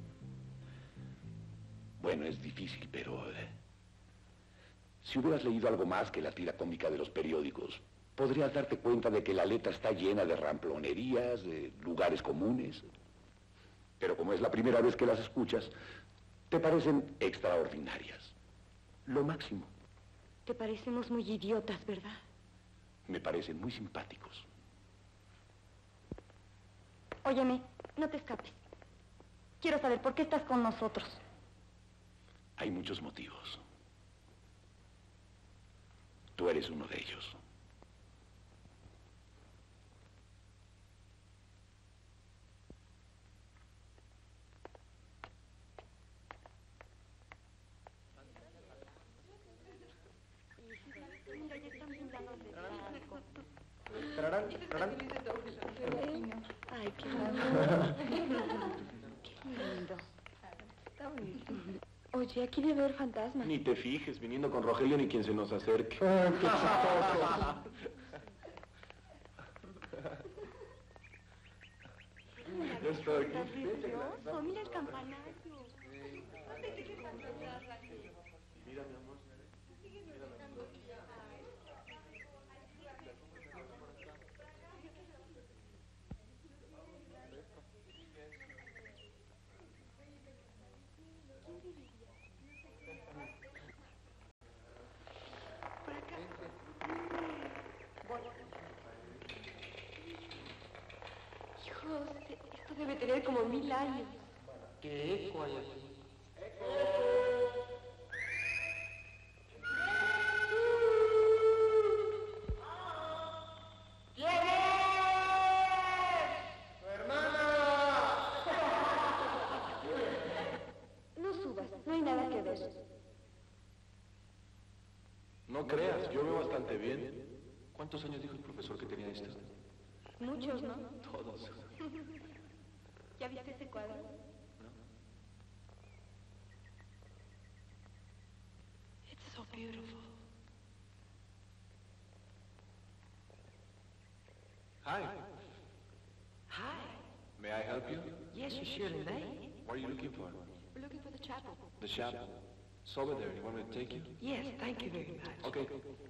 Bueno, es difícil, pero... eh, si hubieras leído algo más que la tira cómica de los periódicos, podrías darte cuenta de que la letra está llena de ramplonerías, de lugares comunes. Pero como es la primera vez que las escuchas, te parecen extraordinarias. Lo máximo. Te parecemos muy idiotas, ¿verdad? Me parecen muy simpáticos. Óyeme, no te escapes. Quiero saber por qué estás con nosotros. Hay muchos motivos. Tú eres uno de ellos. Mira, ya están pintando de blanco. Trarán, trarán. Ay, qué lindo. Qué lindo. Está bonito. Oye, aquí debe haber fantasmas. Ni te fijes, viniendo con Rogelio ni quien se nos acerque. Ah, qué chistoso. Ya estoy aquí. Está precioso. Mira el campanario. Mira, mi amor. Hijos, esto debe tener como mil años. ¿Qué eco hay aquí? No subas, no hay nada que ver. No creas, yo veo bastante bien. ¿Cuántos años dijo el profesor que tenía esto? Muchos, ¿no? Todos. ¿Ya viste ese cuadro? It's so beautiful. Hi. Hi. May I help you? Yes, you surely may. What are you looking for? We're looking for the chapel. The chapel. It's over there. You want me to take you? Yes, thank you very much. Okay.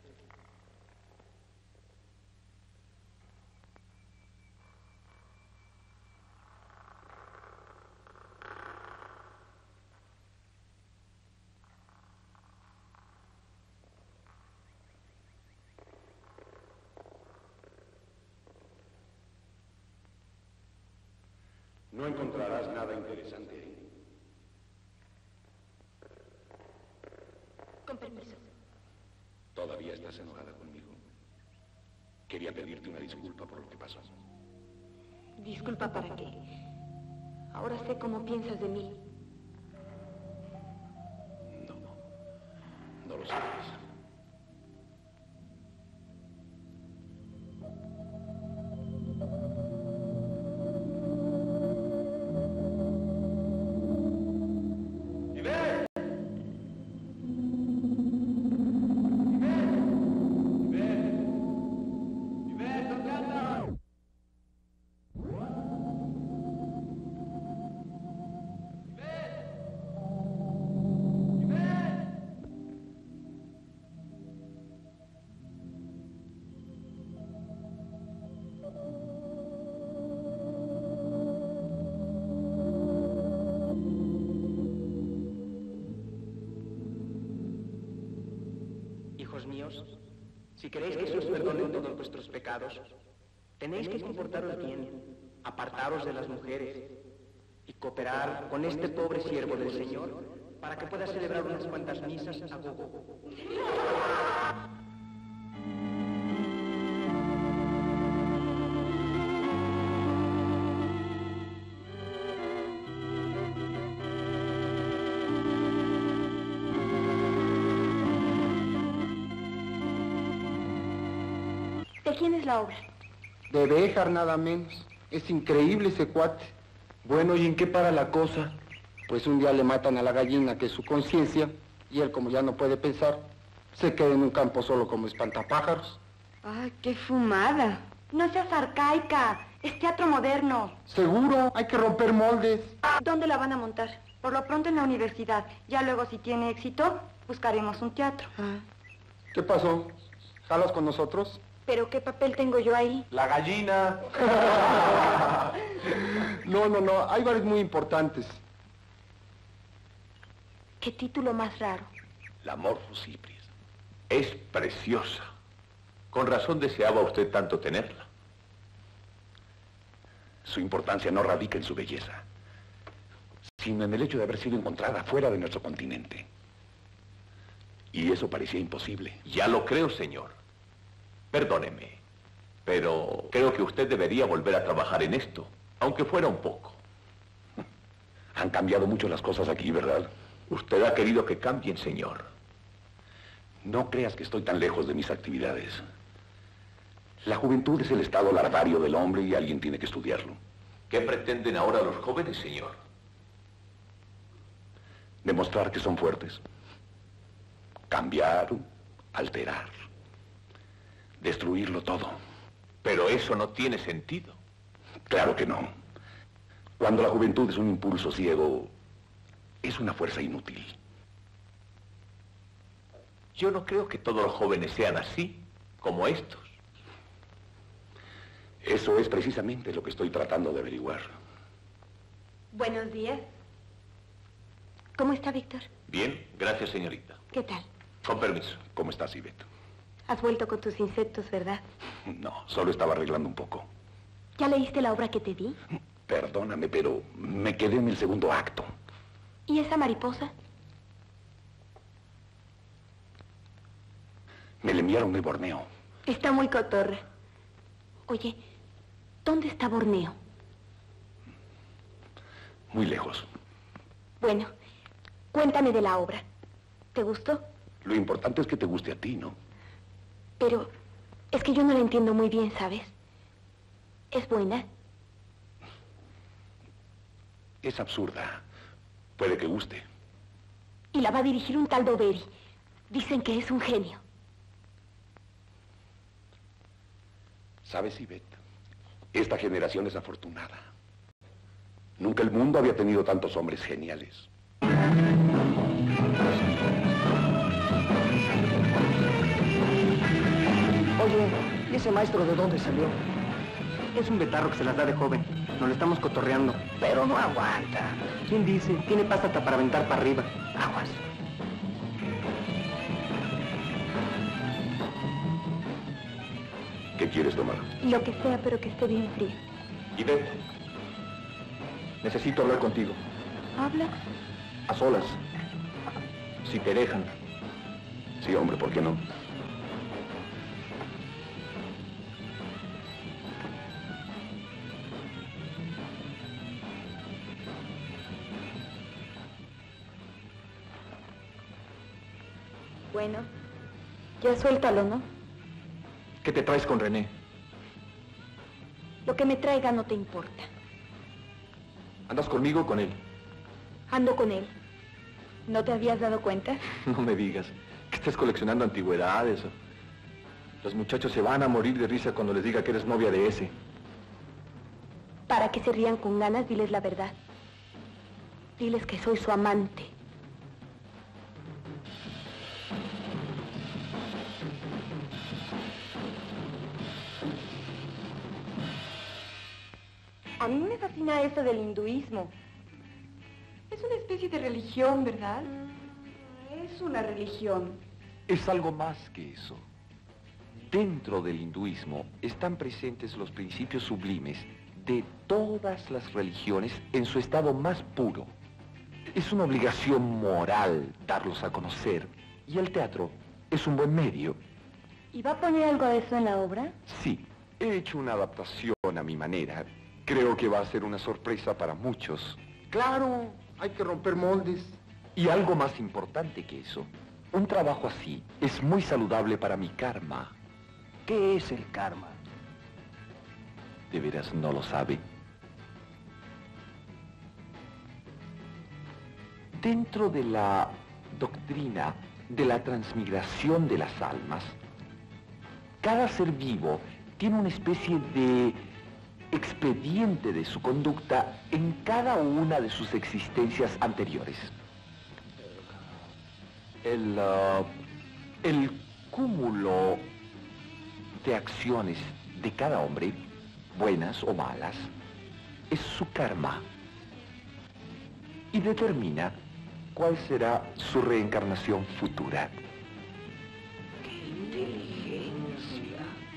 No encontrarás nada interesante ahí. Con permiso. ¿Todavía estás enojada conmigo? Quería pedirte una disculpa por lo que pasó. Disculpa, ¿para qué? Ahora sé cómo piensas de mí. No, no lo sabes. Hijos míos, si queréis que se os perdonen todos vuestros pecados, tenéis que comportaros bien, apartaros de las mujeres y cooperar con este pobre siervo del Señor para que pueda celebrar unas cuantas misas a gogo. ¿De quién es la obra? De Béjar nada menos. Es increíble ese cuate. Bueno, ¿y en qué para la cosa? Pues un día le matan a la gallina, que es su conciencia, y él, como ya no puede pensar, se queda en un campo solo como espantapájaros. ¡Ay, qué fumada! No seas arcaica. Es teatro moderno. Seguro, hay que romper moldes. ¿Dónde la van a montar? Por lo pronto en la universidad. Ya luego, si tiene éxito, buscaremos un teatro. ¿Qué pasó? ¿Jalas con nosotros? ¿Pero qué papel tengo yo ahí? La gallina. No, no, no, hay varios muy importantes. ¿Qué título más raro? La Morfocipris. Es preciosa. Con razón deseaba usted tanto tenerla. Su importancia no radica en su belleza, sino en el hecho de haber sido encontrada fuera de nuestro continente. Y eso parecía imposible. Ya lo creo, señor. Perdóneme, pero creo que usted debería volver a trabajar en esto, aunque fuera un poco. Han cambiado mucho las cosas aquí, ¿verdad? Usted ha querido que cambien, señor. No creas que estoy tan lejos de mis actividades. La juventud es el estado larvario del hombre y alguien tiene que estudiarlo. ¿Qué pretenden ahora los jóvenes, señor? Demostrar que son fuertes. Cambiar, alterar. Destruirlo todo. Pero eso no tiene sentido. Claro que no. Cuando la juventud es un impulso ciego, es una fuerza inútil. Yo no creo que todos los jóvenes sean así, como estos. Eso es precisamente lo que estoy tratando de averiguar. Buenos días. ¿Cómo está, Víctor? Bien, gracias, señorita. ¿Qué tal? Con permiso. ¿Cómo estás, Ivette? Has vuelto con tus insectos, ¿verdad? No, solo estaba arreglando un poco. ¿Ya leíste la obra que te di? Perdóname, pero me quedé en el segundo acto. ¿Y esa mariposa? Me la enviaron de Borneo. Está muy cotorra. Oye, ¿dónde está Borneo? Muy lejos. Bueno, cuéntame de la obra. ¿Te gustó? Lo importante es que te guste a ti, ¿no? Pero es que yo no la entiendo muy bien, ¿sabes? ¿Es buena? Es absurda. Puede que guste. Y la va a dirigir un tal Doveri. Dicen que es un genio. ¿Sabes, Ivette? Esta generación es afortunada. Nunca el mundo había tenido tantos hombres geniales. Oye, ¿y ese maestro de dónde salió? Es un betarro que se las da de joven. Nos lo estamos cotorreando. Pero no aguanta. ¿Quién dice? Tiene pasta hasta para aventar para arriba. Aguas. ¿Qué quieres tomar? Lo que sea, pero que esté bien frío. Ivette, necesito hablar contigo. ¿Habla? A solas. Si te dejan. Sí, hombre, ¿por qué no? Bueno, ya suéltalo, ¿no? ¿Qué te traes con René? Lo que me traiga no te importa. ¿Andas conmigo o con él? Ando con él. ¿No te habías dado cuenta? No me digas. Que estás coleccionando antigüedades. Los muchachos se van a morir de risa cuando les diga que eres novia de ese. Para que se rían con ganas, diles la verdad. Diles que soy su amante. A mí me fascina esto del hinduismo. Es una especie de religión, ¿verdad? Es una religión. Es algo más que eso. Dentro del hinduismo están presentes los principios sublimes de todas las religiones en su estado más puro. Es una obligación moral darlos a conocer, y el teatro es un buen medio. ¿Y va a poner algo de eso en la obra? Sí, he hecho una adaptación a mi manera. Creo que va a ser una sorpresa para muchos. Claro, hay que romper moldes. Y algo más importante que eso, un trabajo así es muy saludable para mi karma. ¿Qué es el karma? ¿De veras no lo sabe? Dentro de la doctrina de la transmigración de las almas, cada ser vivo tiene una especie de expediente de su conducta en cada una de sus existencias anteriores. El, uh, el cúmulo de acciones de cada hombre, buenas o malas, es su karma. Y determina cuál será su reencarnación futura. ¡Qué inteligencia!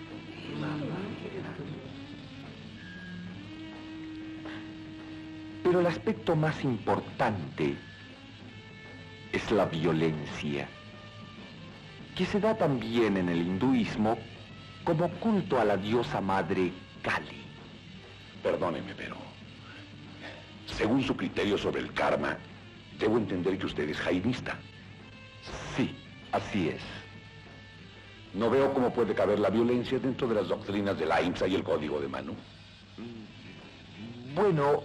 Pero el aspecto más importante es la violencia, que se da también en el hinduismo como culto a la diosa madre Kali. Perdóneme, pero según su criterio sobre el karma, debo entender que usted es jainista. Sí, así es. No veo cómo puede caber la violencia dentro de las doctrinas de la ahimsa y el código de Manu. Bueno,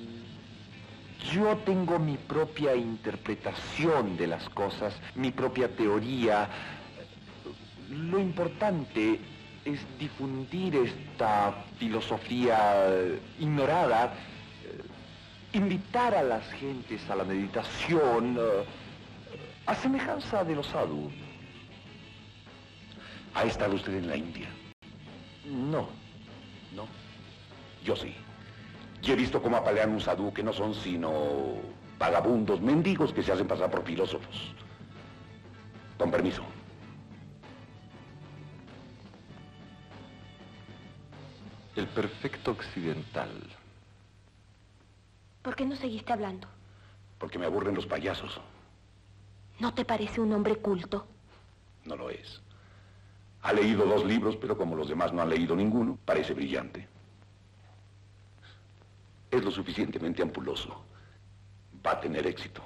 yo tengo mi propia interpretación de las cosas, mi propia teoría. Lo importante es difundir esta filosofía ignorada, invitar a las gentes a la meditación, a semejanza de los sadhu. ¿Ha estado usted en la India? No. ¿No? Yo sí. Y he visto cómo apalean un sadhu que no son sino vagabundos, mendigos que se hacen pasar por filósofos. Con permiso. El perfecto occidental. ¿Por qué no seguiste hablando? Porque me aburren los payasos. ¿No te parece un hombre culto? No lo es. Ha leído dos libros, pero como los demás no han leído ninguno, parece brillante. Es lo suficientemente ampuloso. Va a tener éxito.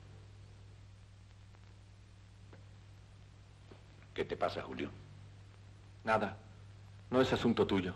¿Qué te pasa, Julio? Nada. No es asunto tuyo.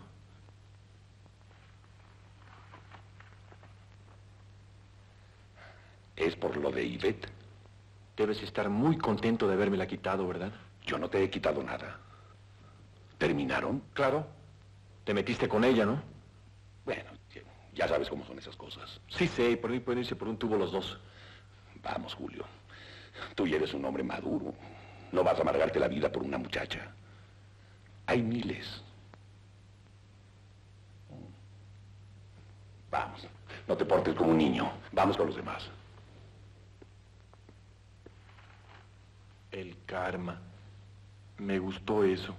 ¿Es por lo de Ivette? Debes estar muy contento de habérmela quitado, ¿verdad? Yo no te he quitado nada. ¿Terminaron? Claro. Te metiste con ella, ¿no? Bueno, ya sabes cómo son esas cosas. Sí sé, por mí pueden irse por un tubo los dos. Vamos, Julio. Tú ya eres un hombre maduro. No vas a amargarte la vida por una muchacha. Hay miles. Vamos, no te portes como un niño. Vamos con los demás. El karma. Me gustó eso.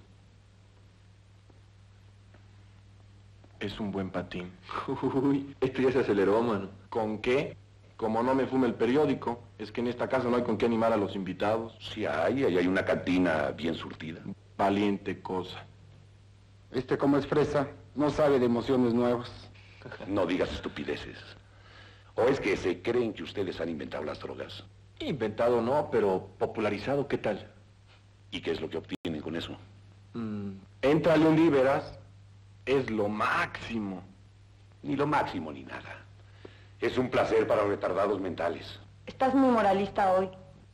Es un buen patín. Uy, esto ya se aceleró, mano. ¿Con qué? Como no me fume el periódico, es que en esta casa no hay con qué animar a los invitados. Sí hay, ahí hay una cantina bien surtida. Valiente cosa. Este, como es fresa, no sabe de emociones nuevas. No digas estupideces. ¿O es que se creen que ustedes han inventado las drogas? Inventado no, pero popularizado, ¿qué tal? ¿Y qué es lo que obtienen con eso? Mm, éntrale un día y verás. Es lo máximo. Ni lo máximo ni nada. Es un placer para los retardados mentales. Estás muy moralista hoy.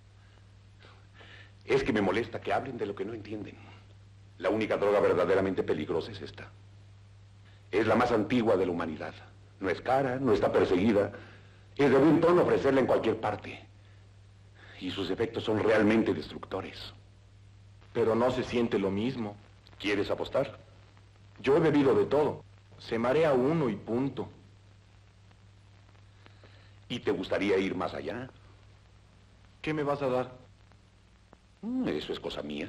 Es que me molesta que hablen de lo que no entienden. La única droga verdaderamente peligrosa es esta. Es la más antigua de la humanidad. No es cara, no está perseguida. Es de buen tono ofrecerla en cualquier parte. Y sus efectos son realmente destructores. Pero no se siente lo mismo. ¿Quieres apostar? Yo he bebido de todo. Se marea uno y punto. ¿Y te gustaría ir más allá? ¿Qué me vas a dar? Mm, eso es cosa mía.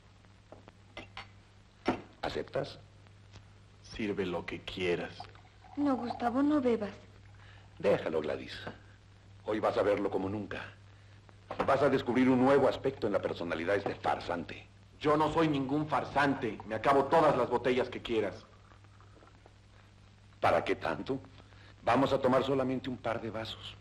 ¿Aceptas? Sirve lo que quieras. No, Gustavo, no bebas. Déjalo, Gladys. Hoy vas a verlo como nunca. Vas a descubrir un nuevo aspecto en la personalidad de este farsante. Yo no soy ningún farsante. Me acabo todas las botellas que quieras. ¿Para qué tanto? Vamos a tomar solamente un par de vasos.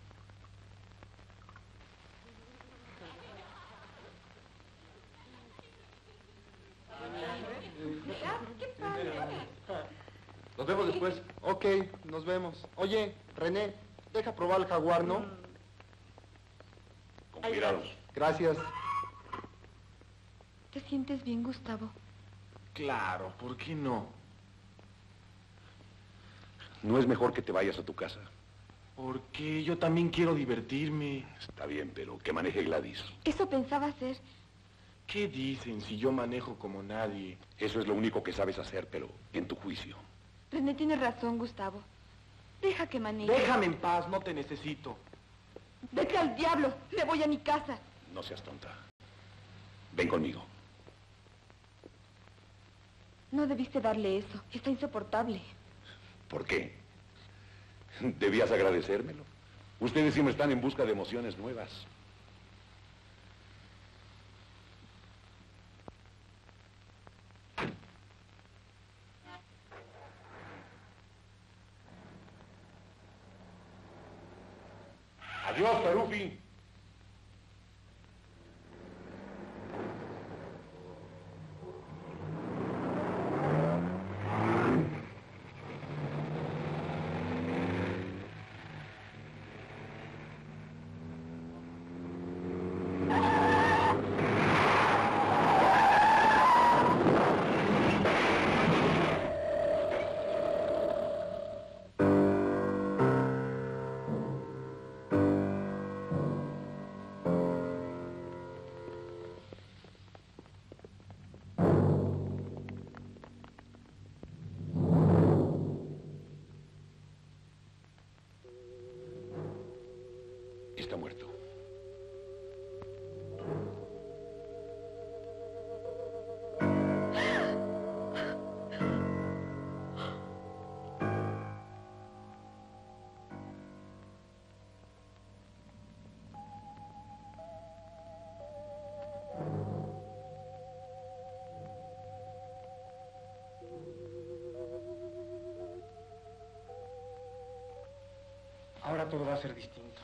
Nos vemos después. Ok, nos vemos. Oye, René, deja probar el jaguar, ¿no? Con cuidado. Gracias. ¿Te sientes bien, Gustavo? Claro, ¿por qué no? ¿No es mejor que te vayas a tu casa? Porque yo también quiero divertirme. Está bien, pero que maneje Gladys. Eso pensaba hacer. ¿Qué dicen si yo manejo como nadie? Eso es lo único que sabes hacer, pero en tu juicio. René tiene razón, Gustavo. Deja que maneje. Déjame en paz, no te necesito. Vete al diablo, me voy a mi casa. No seas tonta. Ven conmigo. No debiste darle eso, está insoportable. ¿Por qué? Debías agradecérmelo. Ustedes siempre están en busca de emociones nuevas. Adiós, Tarufi. Está muerto. Ahora todo va a ser distinto.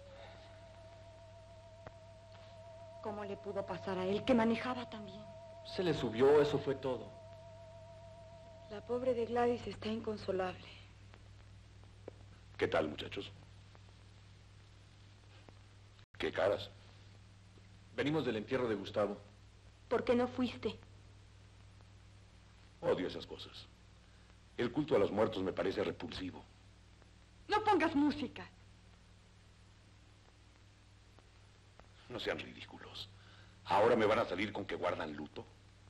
¿Cómo le pudo pasar a él, que manejaba tan bien? Se le subió, eso fue todo. La pobre de Gladys está inconsolable. ¿Qué tal, muchachos? ¿Qué caras? Venimos del entierro de Gustavo. ¿Por qué no fuiste? Odio esas cosas. El culto a los muertos me parece repulsivo. No pongas música. No sean ridículos. ¿Ahora me van a salir con que guardan luto?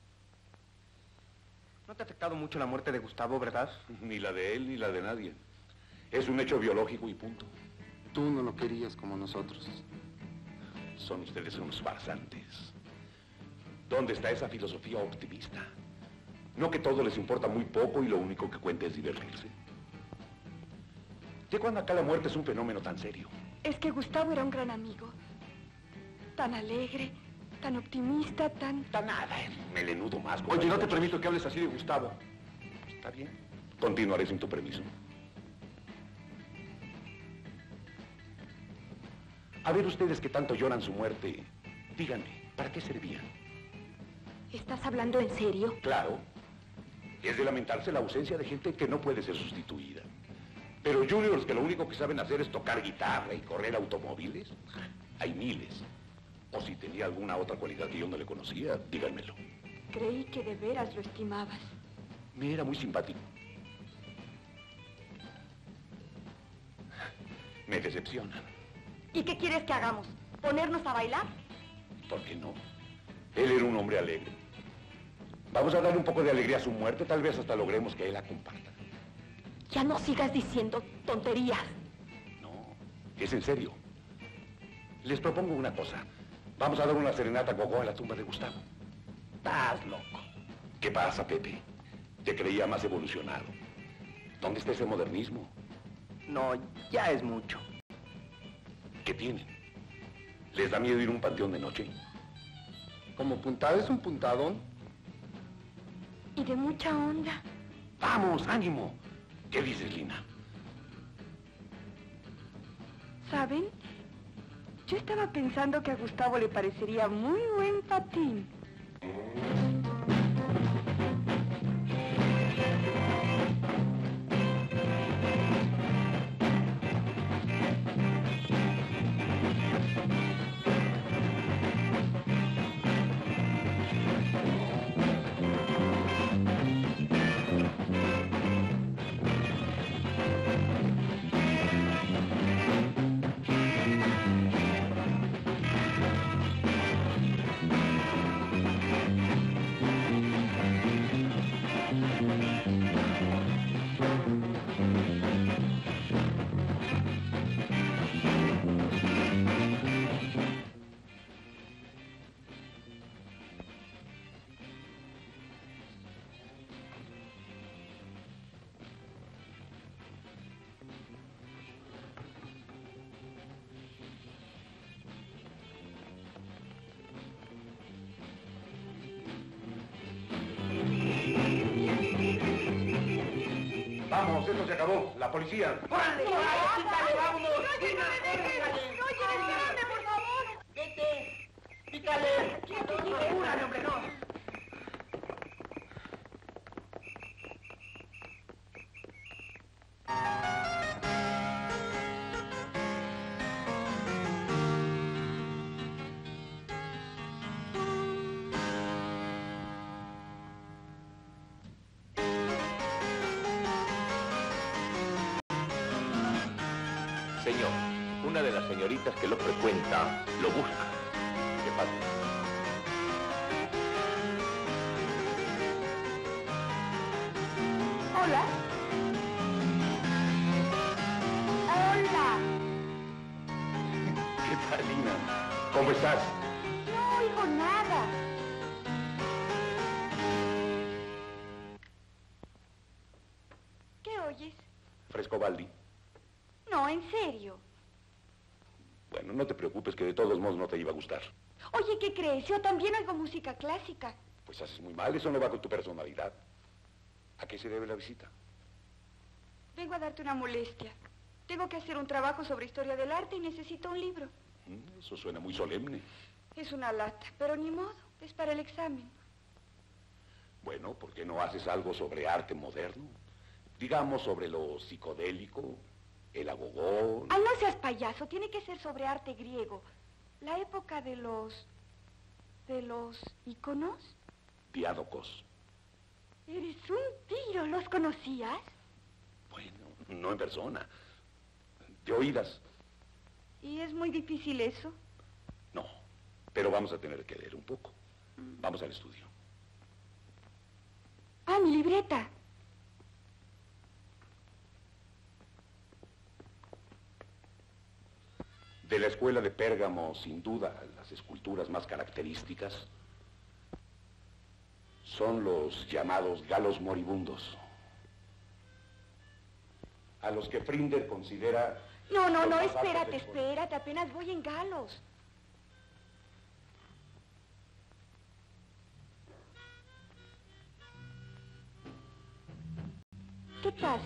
¿No te ha afectado mucho la muerte de Gustavo, verdad? Ni la de él ni la de nadie. Es un hecho biológico y punto. Tú no lo querías como nosotros. Son ustedes unos farsantes. ¿Dónde está esa filosofía optimista? ¿No que todo les importa muy poco y lo único que cuenta es divertirse? ¿De cuándo acá la muerte es un fenómeno tan serio? Es que Gustavo era un gran amigo. Tan alegre, tan optimista, tan... Tan nada, melenudo más. Oye, no te permito que hables así de Gustavo. Está bien. Continuaré sin tu permiso. A ver ustedes que tanto lloran su muerte, díganme, ¿para qué servían? ¿Estás hablando en serio? Claro. Es de lamentarse la ausencia de gente que no puede ser sustituida. Pero juniors que lo único que saben hacer es tocar guitarra y correr automóviles, hay miles. O si tenía alguna otra cualidad que yo no le conocía, díganmelo. Creí que de veras lo estimabas. Me era muy simpático. Me decepcionan. ¿Y qué quieres que hagamos? ¿Ponernos a bailar? ¿Por qué no? Él era un hombre alegre. Vamos a darle un poco de alegría a su muerte, tal vez hasta logremos que él la comparta. Ya no sigas diciendo tonterías. No, es en serio. Les propongo una cosa. Vamos a dar una serenata gogó a la tumba de Gustavo. Estás loco. ¿Qué pasa, Pepe? Te creía más evolucionado. ¿Dónde está ese modernismo? No, ya es mucho. ¿Qué tienen? ¿Les da miedo ir a un panteón de noche? Como puntada es un puntadón. Y de mucha onda. ¡Vamos, ánimo! ¿Qué dices, Lina? ¿Saben? Yo estaba pensando que a Gustavo le parecería muy buen patín. Vamos, esto se acabó. La policía. ¡Órale! ¡Pícale, vámonos! ¡No, oye, no me dejes! ¡Oye, espérame, por favor! ¡Vete! ¡Pícale! ¡Apúrale, hombre, no! Señor, una de las señoritas que lo frecuenta lo busca. ¿Qué pasa? Hola. Hola. ¿Qué tal, Lina? ¿Cómo estás? No oigo nada. ¿Qué oyes? Frescobaldi. No, en serio. Bueno, no te preocupes que de todos modos no te iba a gustar. Oye, ¿qué crees? Yo también oigo música clásica. Pues haces muy mal, eso no va con tu personalidad. ¿A qué se debe la visita? Vengo a darte una molestia. Tengo que hacer un trabajo sobre historia del arte y necesito un libro. Mm, Eso suena muy solemne. Es una lata, pero ni modo. Es para el examen. Bueno, ¿por qué no haces algo sobre arte moderno? Digamos sobre lo psicodélico, el agogón. Ay, no seas payaso. Tiene que ser sobre arte griego. La época de los... de los íconos. Diádocos. Eres un tiro. ¿Los conocías? Bueno, no en persona. De oídas. ¿Y es muy difícil eso? No, pero vamos a tener que leer un poco. Vamos al estudio. Ah, mi libreta. De la escuela de Pérgamo, sin duda, las esculturas más características son los llamados galos moribundos, a los que Frinder considera... No, no, los no, más altos espérate, del mundo. espérate. Apenas voy en galos. ¿Qué pasa?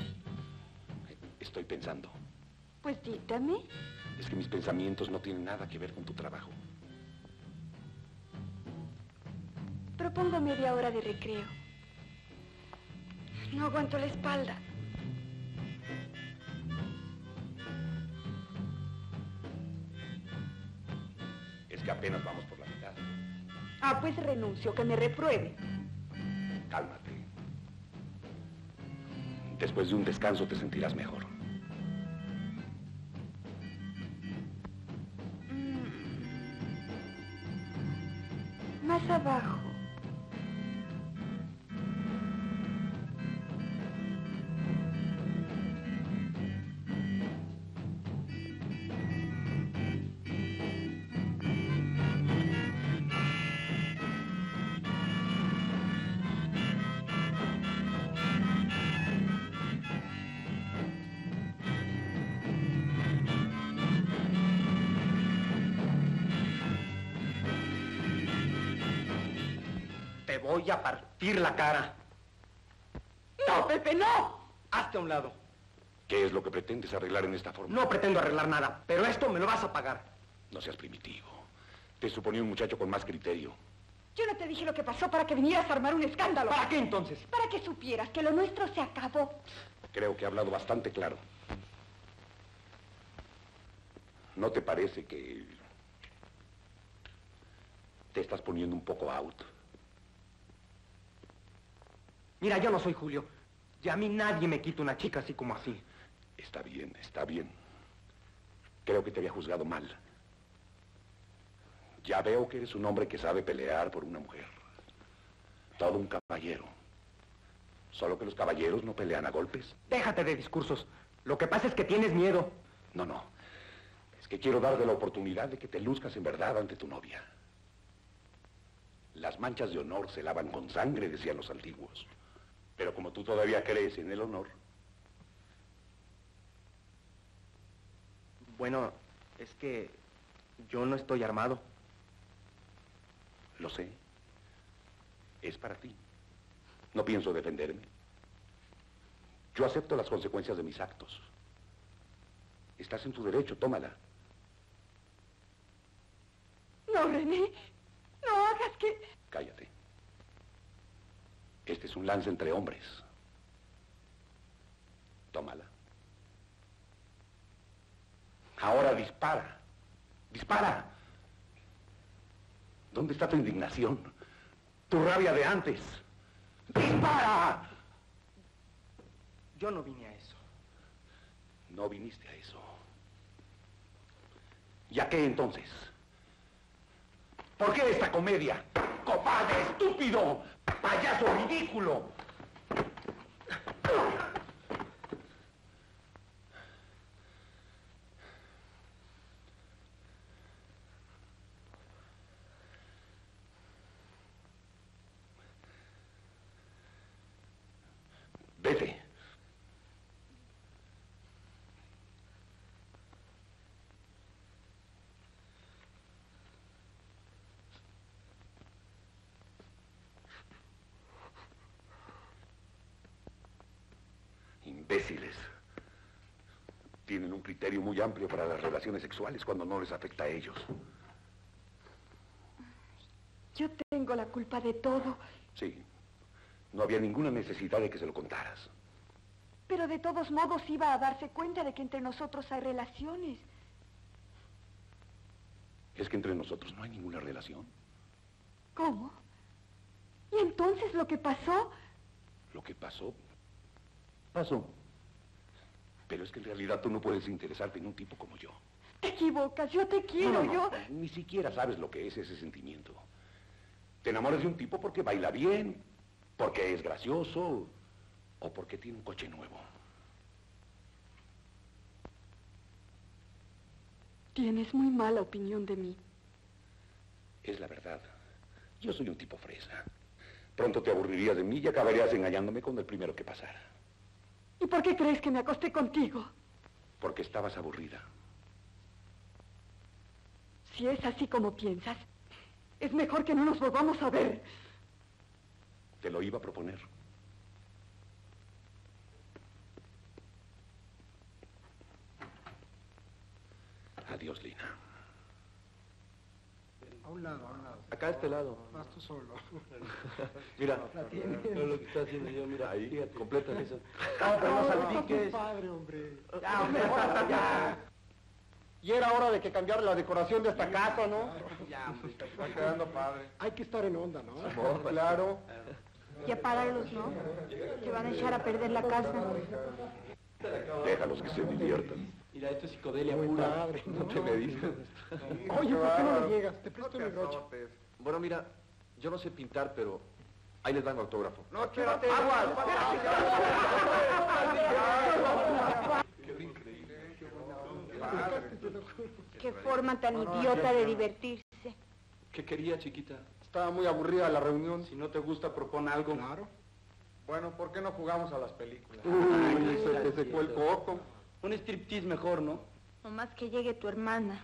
Estoy pensando. Pues dítame. Es que mis pensamientos no tienen nada que ver con tu trabajo. Propongo media hora de recreo. No aguanto la espalda. Es que apenas vamos por la mitad. Ah, pues renuncio, que me repruebe. Cálmate. Después de un descanso te sentirás mejor. Más abajo. Te voy a partir la cara. ¡No, Pepe, no! Hazte a un lado. ¿Qué es lo que pretendes arreglar en esta forma? No pretendo arreglar nada, pero esto me lo vas a pagar. No seas primitivo. Te suponía un muchacho con más criterio. Yo no te dije lo que pasó para que vinieras a armar un escándalo. ¿Para qué entonces? Para que supieras que lo nuestro se acabó. Creo que he hablado bastante claro. ¿No te parece que te estás poniendo un poco out? Mira, yo no soy Julio. Y a mí nadie me quita una chica así como así. Está bien, está bien. Creo que te había juzgado mal. Ya veo que eres un hombre que sabe pelear por una mujer. Todo un caballero. Solo que los caballeros no pelean a golpes. Déjate de discursos. Lo que pasa es que tienes miedo. No, no. Es que quiero darte la oportunidad de que te luzcas en verdad ante tu novia. Las manchas de honor se lavan con sangre, decían los antiguos. Pero como tú todavía crees en el honor... Bueno, es que yo no estoy armado. Lo sé. Es para ti. No pienso defenderme. Yo acepto las consecuencias de mis actos. Estás en tu derecho, tómala. No, René, no hagas que... Cállate. Este es un lance entre hombres. Tómala. Ahora dispara. ¡Dispara! ¿Dónde está tu indignación? Tu rabia de antes. ¡Dispara! Yo no vine a eso. No viniste a eso. ¿Y a qué entonces? ¿Por qué esta comedia? ¡Cobarde, estúpido! ¡Payaso ridículo! Vete. Imbéciles. Tienen un criterio muy amplio para las relaciones sexuales cuando no les afecta a ellos. Yo tengo la culpa de todo. Sí. No había ninguna necesidad de que se lo contaras. Pero de todos modos iba a darse cuenta de que entre nosotros hay relaciones. ¿Es que entre nosotros no hay ninguna relación? ¿Cómo? ¿Y entonces lo que pasó? Lo que pasó, pasó. Pero es que en realidad tú no puedes interesarte en un tipo como yo. Te equivocas, yo te quiero, No, no, yo... no, ni siquiera sabes lo que es ese sentimiento. Te enamoras de un tipo porque baila bien, porque es gracioso, o porque tiene un coche nuevo. Tienes muy mala opinión de mí. Es la verdad. Yo soy un tipo fresa. Pronto te aburrirías de mí y acabarías engañándome con el primero que pasara. ¿Y por qué crees que me acosté contigo? Porque estabas aburrida. Si es así como piensas, es mejor que no nos volvamos a ver. Te lo iba a proponer. Adiós, Lina. A un lado, a un lado. Acá a este lado. Vas tú solo. Mira, La tiene. no, lo que está haciendo yo, mira, ahí, fíjate, completa eso. No, pero no salpiques. Padre, hombre. Ya, mejor hasta ya. Y era hora de que cambiara la decoración de esta casa, ¿no? Ya, hombre, está quedando padre. Hay que estar en onda, ¿no? Claro. Y apágalos, ¿no? Te van a echar a perder la casa. Déjalos que se diviertan. Mira, esto es psicodelia pura. No te me dices. Oye, ¿por qué no le llegas? Te presto mi broche. Bueno, mira, yo no sé pintar, pero ahí les dan autógrafo. No, espérate. ¡Aguas! Qué forma tan idiota de divertirse. ¿Qué quería, chiquita? Estaba muy aburrida la reunión. Si no te gusta, propon algo. Claro. Bueno, ¿por qué no jugamos a las películas? Uy, se te secó el coco. Un striptease mejor, ¿no? Nomás que llegue tu hermana.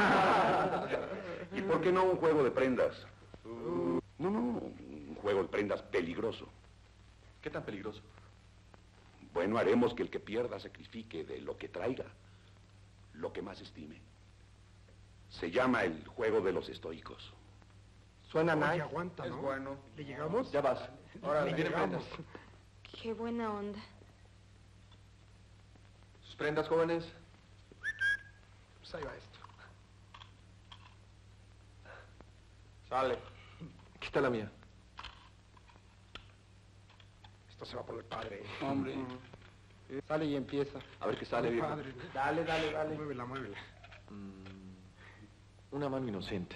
¿Y por qué no un juego de prendas? No, no, un juego de prendas peligroso. ¿Qué tan peligroso? Bueno, haremos que el que pierda sacrifique de lo que traiga, lo que más estime. Se llama el juego de los estoicos. Suena nice. Aguanta, ¿no? Es bueno. ¿Le llegamos? Ya vas. Ahora le llegamos. Qué buena onda. ¿Sus prendas, jóvenes? Pues ahí va esto. Sale. Aquí está la mía. Esto se va a poner padre. Hombre. Uh-huh. Sale y empieza. A ver qué sale, viejo. Padre. Dale, dale, dale. Muévela, muévela. Mm, una mano inocente.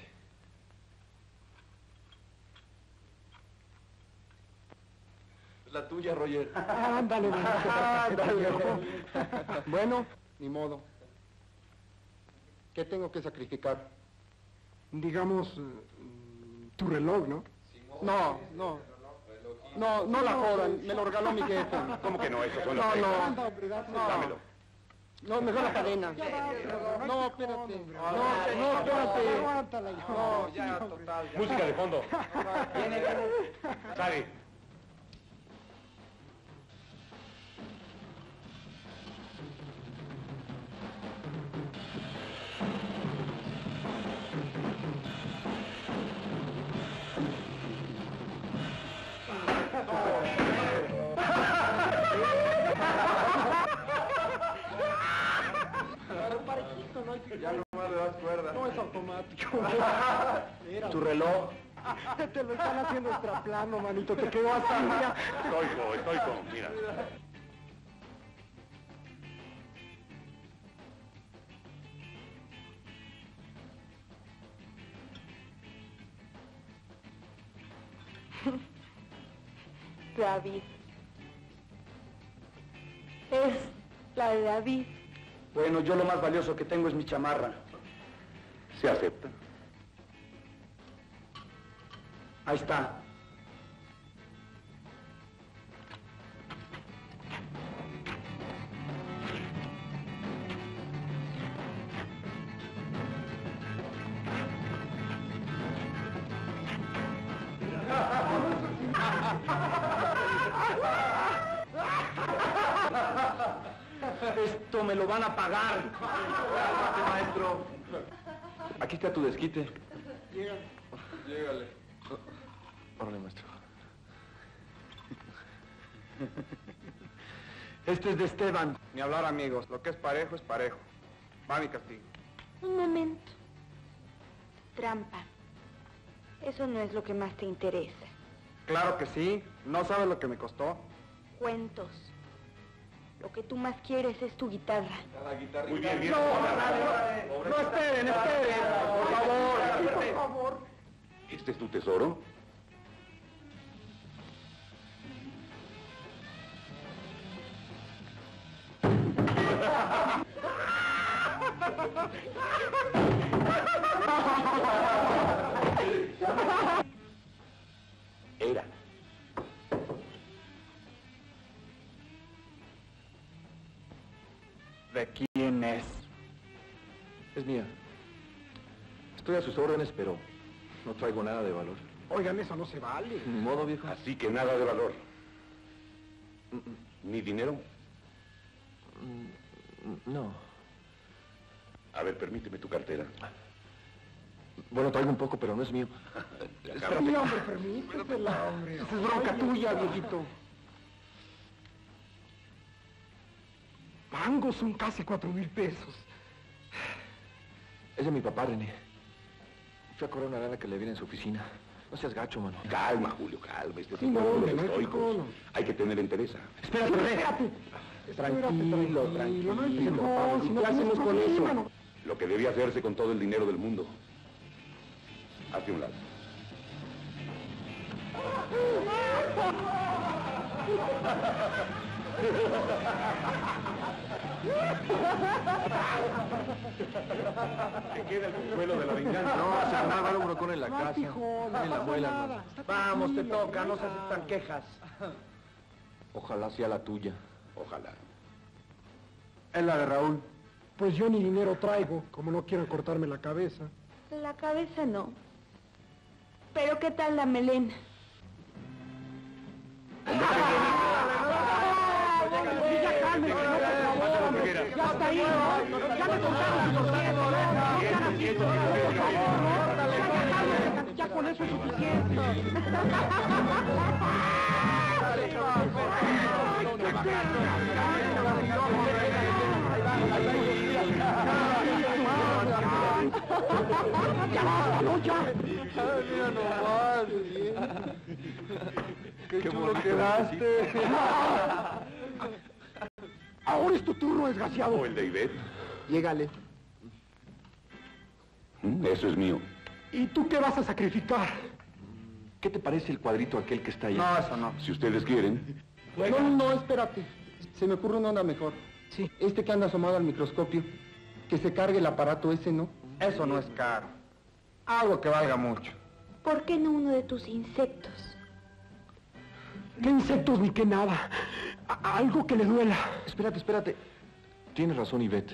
La tuya, Roger. Ándale, ándale. Bueno, ni modo. ¿Qué tengo que sacrificar? Digamos, tu reloj, ¿no? No, no. No, no la jodan, me lo regaló mi jefe. ¿Cómo que no? Eso son No, las no, prendas. Dámelo. No, mejor la cadena. No, espérate. No, no, espérate. Aguántala. No, ya, total. Música de fondo. Viene, viene. Sale. no le das cuerda. No es automático. Tu reloj. Te lo están haciendo extraplano, manito. Te quedó así, mira. Estoico, estoico, mira. David. Es la de David. Bueno, yo lo más valioso que tengo es mi chamarra. ¿Se acepta? Ahí está. Esto me lo van a pagar. Cálmate, maestro. Aquí está tu desquite. Llegale. Llégale. Órale, maestro. Este es de Esteban. Ni hablar, amigos. Lo que es parejo es parejo. Va mi castigo. Un momento. Trampa. Eso no es lo que más te interesa. Claro que sí. ¿No sabes lo que me costó? Cuentos. Lo que tú más quieres es tu guitarra. Muy bien, bien. No, no, no, esperen, esperen. Por favor, por favor. ¿Este es tu tesoro? Era. ¿De quién es? Es mía. Estoy a sus órdenes, pero no traigo nada de valor. Oigan, eso no se vale. Ni modo, viejo. Así que nada de valor. ¿Ni dinero? No. A ver, permíteme tu cartera. Bueno, traigo un poco, pero no es mío. Sí, hombre, permítesela, hombre. Esa es bronca tuya, viejito. Mangos son casi cuatro mil pesos. Es de mi papá, René. Fui a cobrar una lana que le viene en su oficina. No seas gacho, mano. Calma, Julio, calma. Este Sí, tipo no, de hombre, los no hay estoicos. picono. Hay que tener entereza. Espérate, René. Espérate. Tranquilo, Espérate, tranquilo, no hay tranquilo, picón, Pablo. si no ¿Qué tienes hacemos con problema, eso? no. Lo que debía hacerse con todo el dinero del mundo. Hazte un lado. Te queda el consuelo de la venganza. No, o sea, nada, va un brocón en la No hay casa. pijón, no En la pasa abuela, nada. no. Está Vamos, te tranquilo, toca, no se ya. aceptan quejas. Ojalá sea la tuya. Ojalá. Es la de Raúl. Pues yo ni dinero traigo, como no quiero cortarme la cabeza. La cabeza no. Pero ¿qué tal la melena? Ya cálmese, no, por favor. Ya está ahí, ¿no? Ya me contaron sus doscientos, ¿no? Ya no quiero, por favor, ¿no? Ya, ya cálmese, ya con eso es suficiente. Ya basta, ¿no? Ya. Mira nomás. Qué chulo quedaste. Ahora es tu turno, desgraciado. ¿O el de Ivette? Llégale. Mm, Eso es mío. ¿Y tú qué vas a sacrificar? ¿Qué te parece el cuadrito aquel que está ahí? No, eso no. Si ustedes quieren. No, no, espérate. Se me ocurre una onda mejor. Sí. Este que anda asomado al microscopio. Que se cargue el aparato ese, ¿no? Eso no es caro. Algo que valga mucho. ¿Por qué no uno de tus insectos? ¿Qué insectos ni qué nada? A- algo que le duela. Espérate, espérate. Tienes razón, Ivette.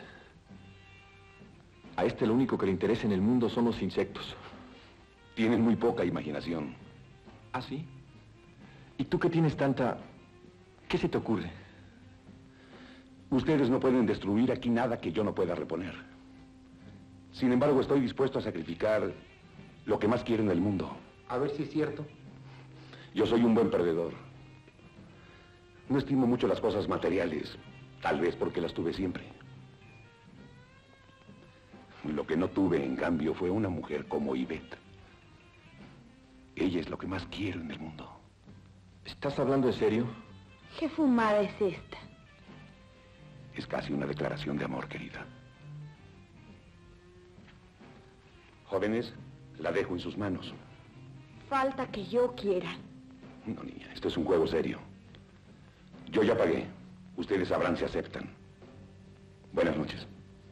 A este lo único que le interesa en el mundo son los insectos. Tienen muy poca imaginación. ¿Ah, sí? ¿Y tú que tienes tanta... ¿Qué se te ocurre? Ustedes no pueden destruir aquí nada que yo no pueda reponer. Sin embargo, estoy dispuesto a sacrificar lo que más quiero en el mundo. A ver si es cierto. Yo soy un buen perdedor. No estimo mucho las cosas materiales, tal vez porque las tuve siempre. Lo que no tuve, en cambio, fue una mujer como Ivette. Ella es lo que más quiero en el mundo. ¿Estás hablando en serio? ¿Qué fumada es esta? Es casi una declaración de amor, querida. Jóvenes, la dejo en sus manos. Falta que yo quiera. No, niña, esto es un juego serio. Yo ya pagué. Ustedes sabrán si aceptan. Buenas noches.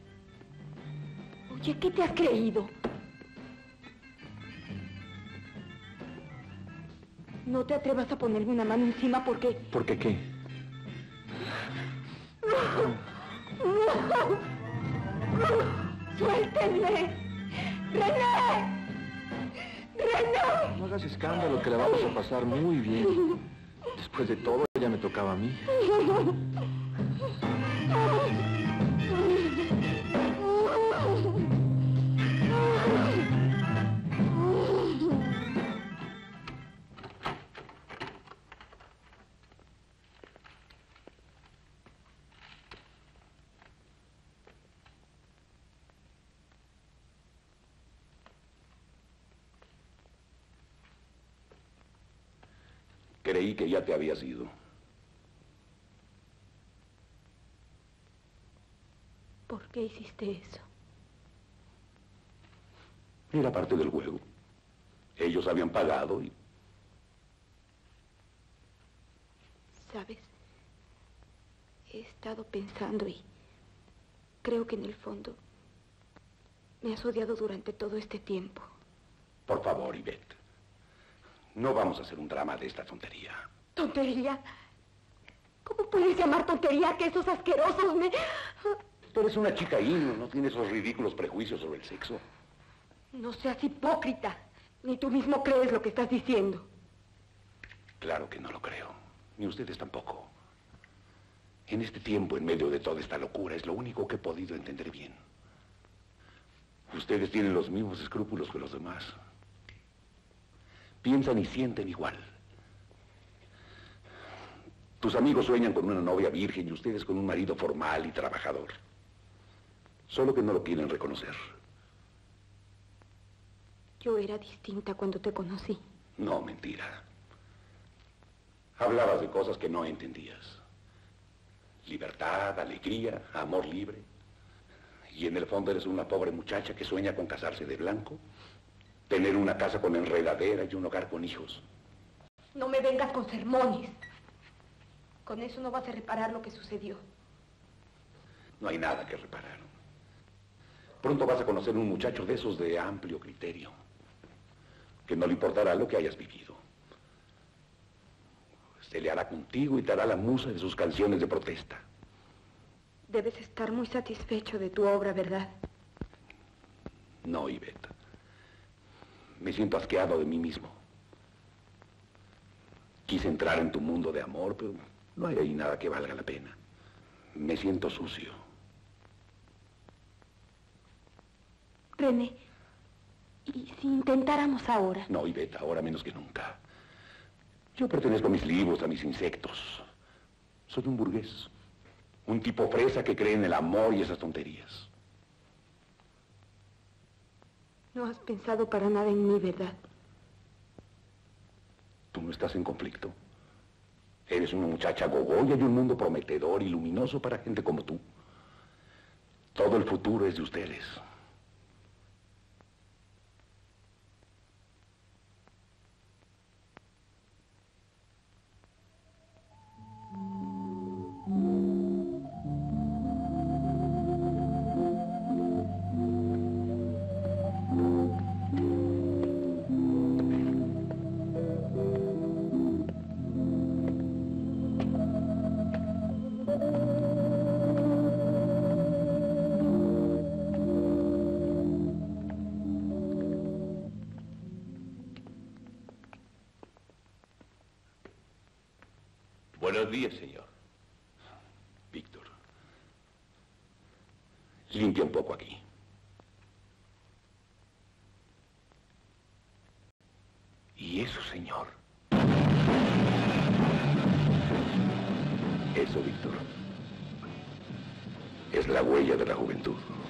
Oye, ¿qué te has creído? No te atrevas a ponerme una mano encima porque... ¿Por qué qué? ¡No! ¡No! ¡Suéltenme! ¡René! ¡René! No hagas escándalo, que la vamos a pasar muy bien. Después de todo, ya me tocaba a mí. Creí que ya te habías ido. ¿Por qué hiciste eso? Era parte del juego. Ellos habían pagado y... ¿Sabes? He estado pensando y creo que en el fondo me has odiado durante todo este tiempo. Por favor, Ivette. No vamos a hacer un drama de esta tontería. ¿Tontería? ¿Cómo puedes llamar tontería que esos asquerosos me... Tú eres una chica hino, no tienes esos ridículos prejuicios sobre el sexo. No seas hipócrita. Ni tú mismo crees lo que estás diciendo. Claro que no lo creo. Ni ustedes tampoco. En este tiempo, en medio de toda esta locura, es lo único que he podido entender bien. Ustedes tienen los mismos escrúpulos que los demás. Piensan y sienten igual. Tus amigos sueñan con una novia virgen y ustedes con un marido formal y trabajador. Solo que no lo quieren reconocer. Yo era distinta cuando te conocí. No, mentira. Hablabas de cosas que no entendías. Libertad, alegría, amor libre. Y en el fondo eres una pobre muchacha que sueña con casarse de blanco, tener una casa con enredadera y un hogar con hijos. No me vengas con sermones. Con eso no vas a reparar lo que sucedió. No hay nada que reparar. Pronto vas a conocer un muchacho de esos de amplio criterio, que no le importará lo que hayas vivido. Se le hará contigo y te hará la musa de sus canciones de protesta. Debes estar muy satisfecho de tu obra, ¿verdad? No, Ivette. Me siento asqueado de mí mismo. Quise entrar en tu mundo de amor, pero no hay ahí nada que valga la pena. Me siento sucio. René, ¿y si intentáramos ahora? No, Ivette, ahora menos que nunca. Yo pertenezco a mis libros, a mis insectos. Soy un burgués. Un tipo fresa que cree en el amor y esas tonterías. No has pensado para nada en mí, ¿verdad? Tú no estás en conflicto. Eres una muchacha gogoya y un mundo prometedor y luminoso para gente como tú. Todo el futuro es de ustedes. Buenos días, señor. Víctor, limpia un poco aquí. Y eso, señor. Eso, Víctor, es la huella de la juventud.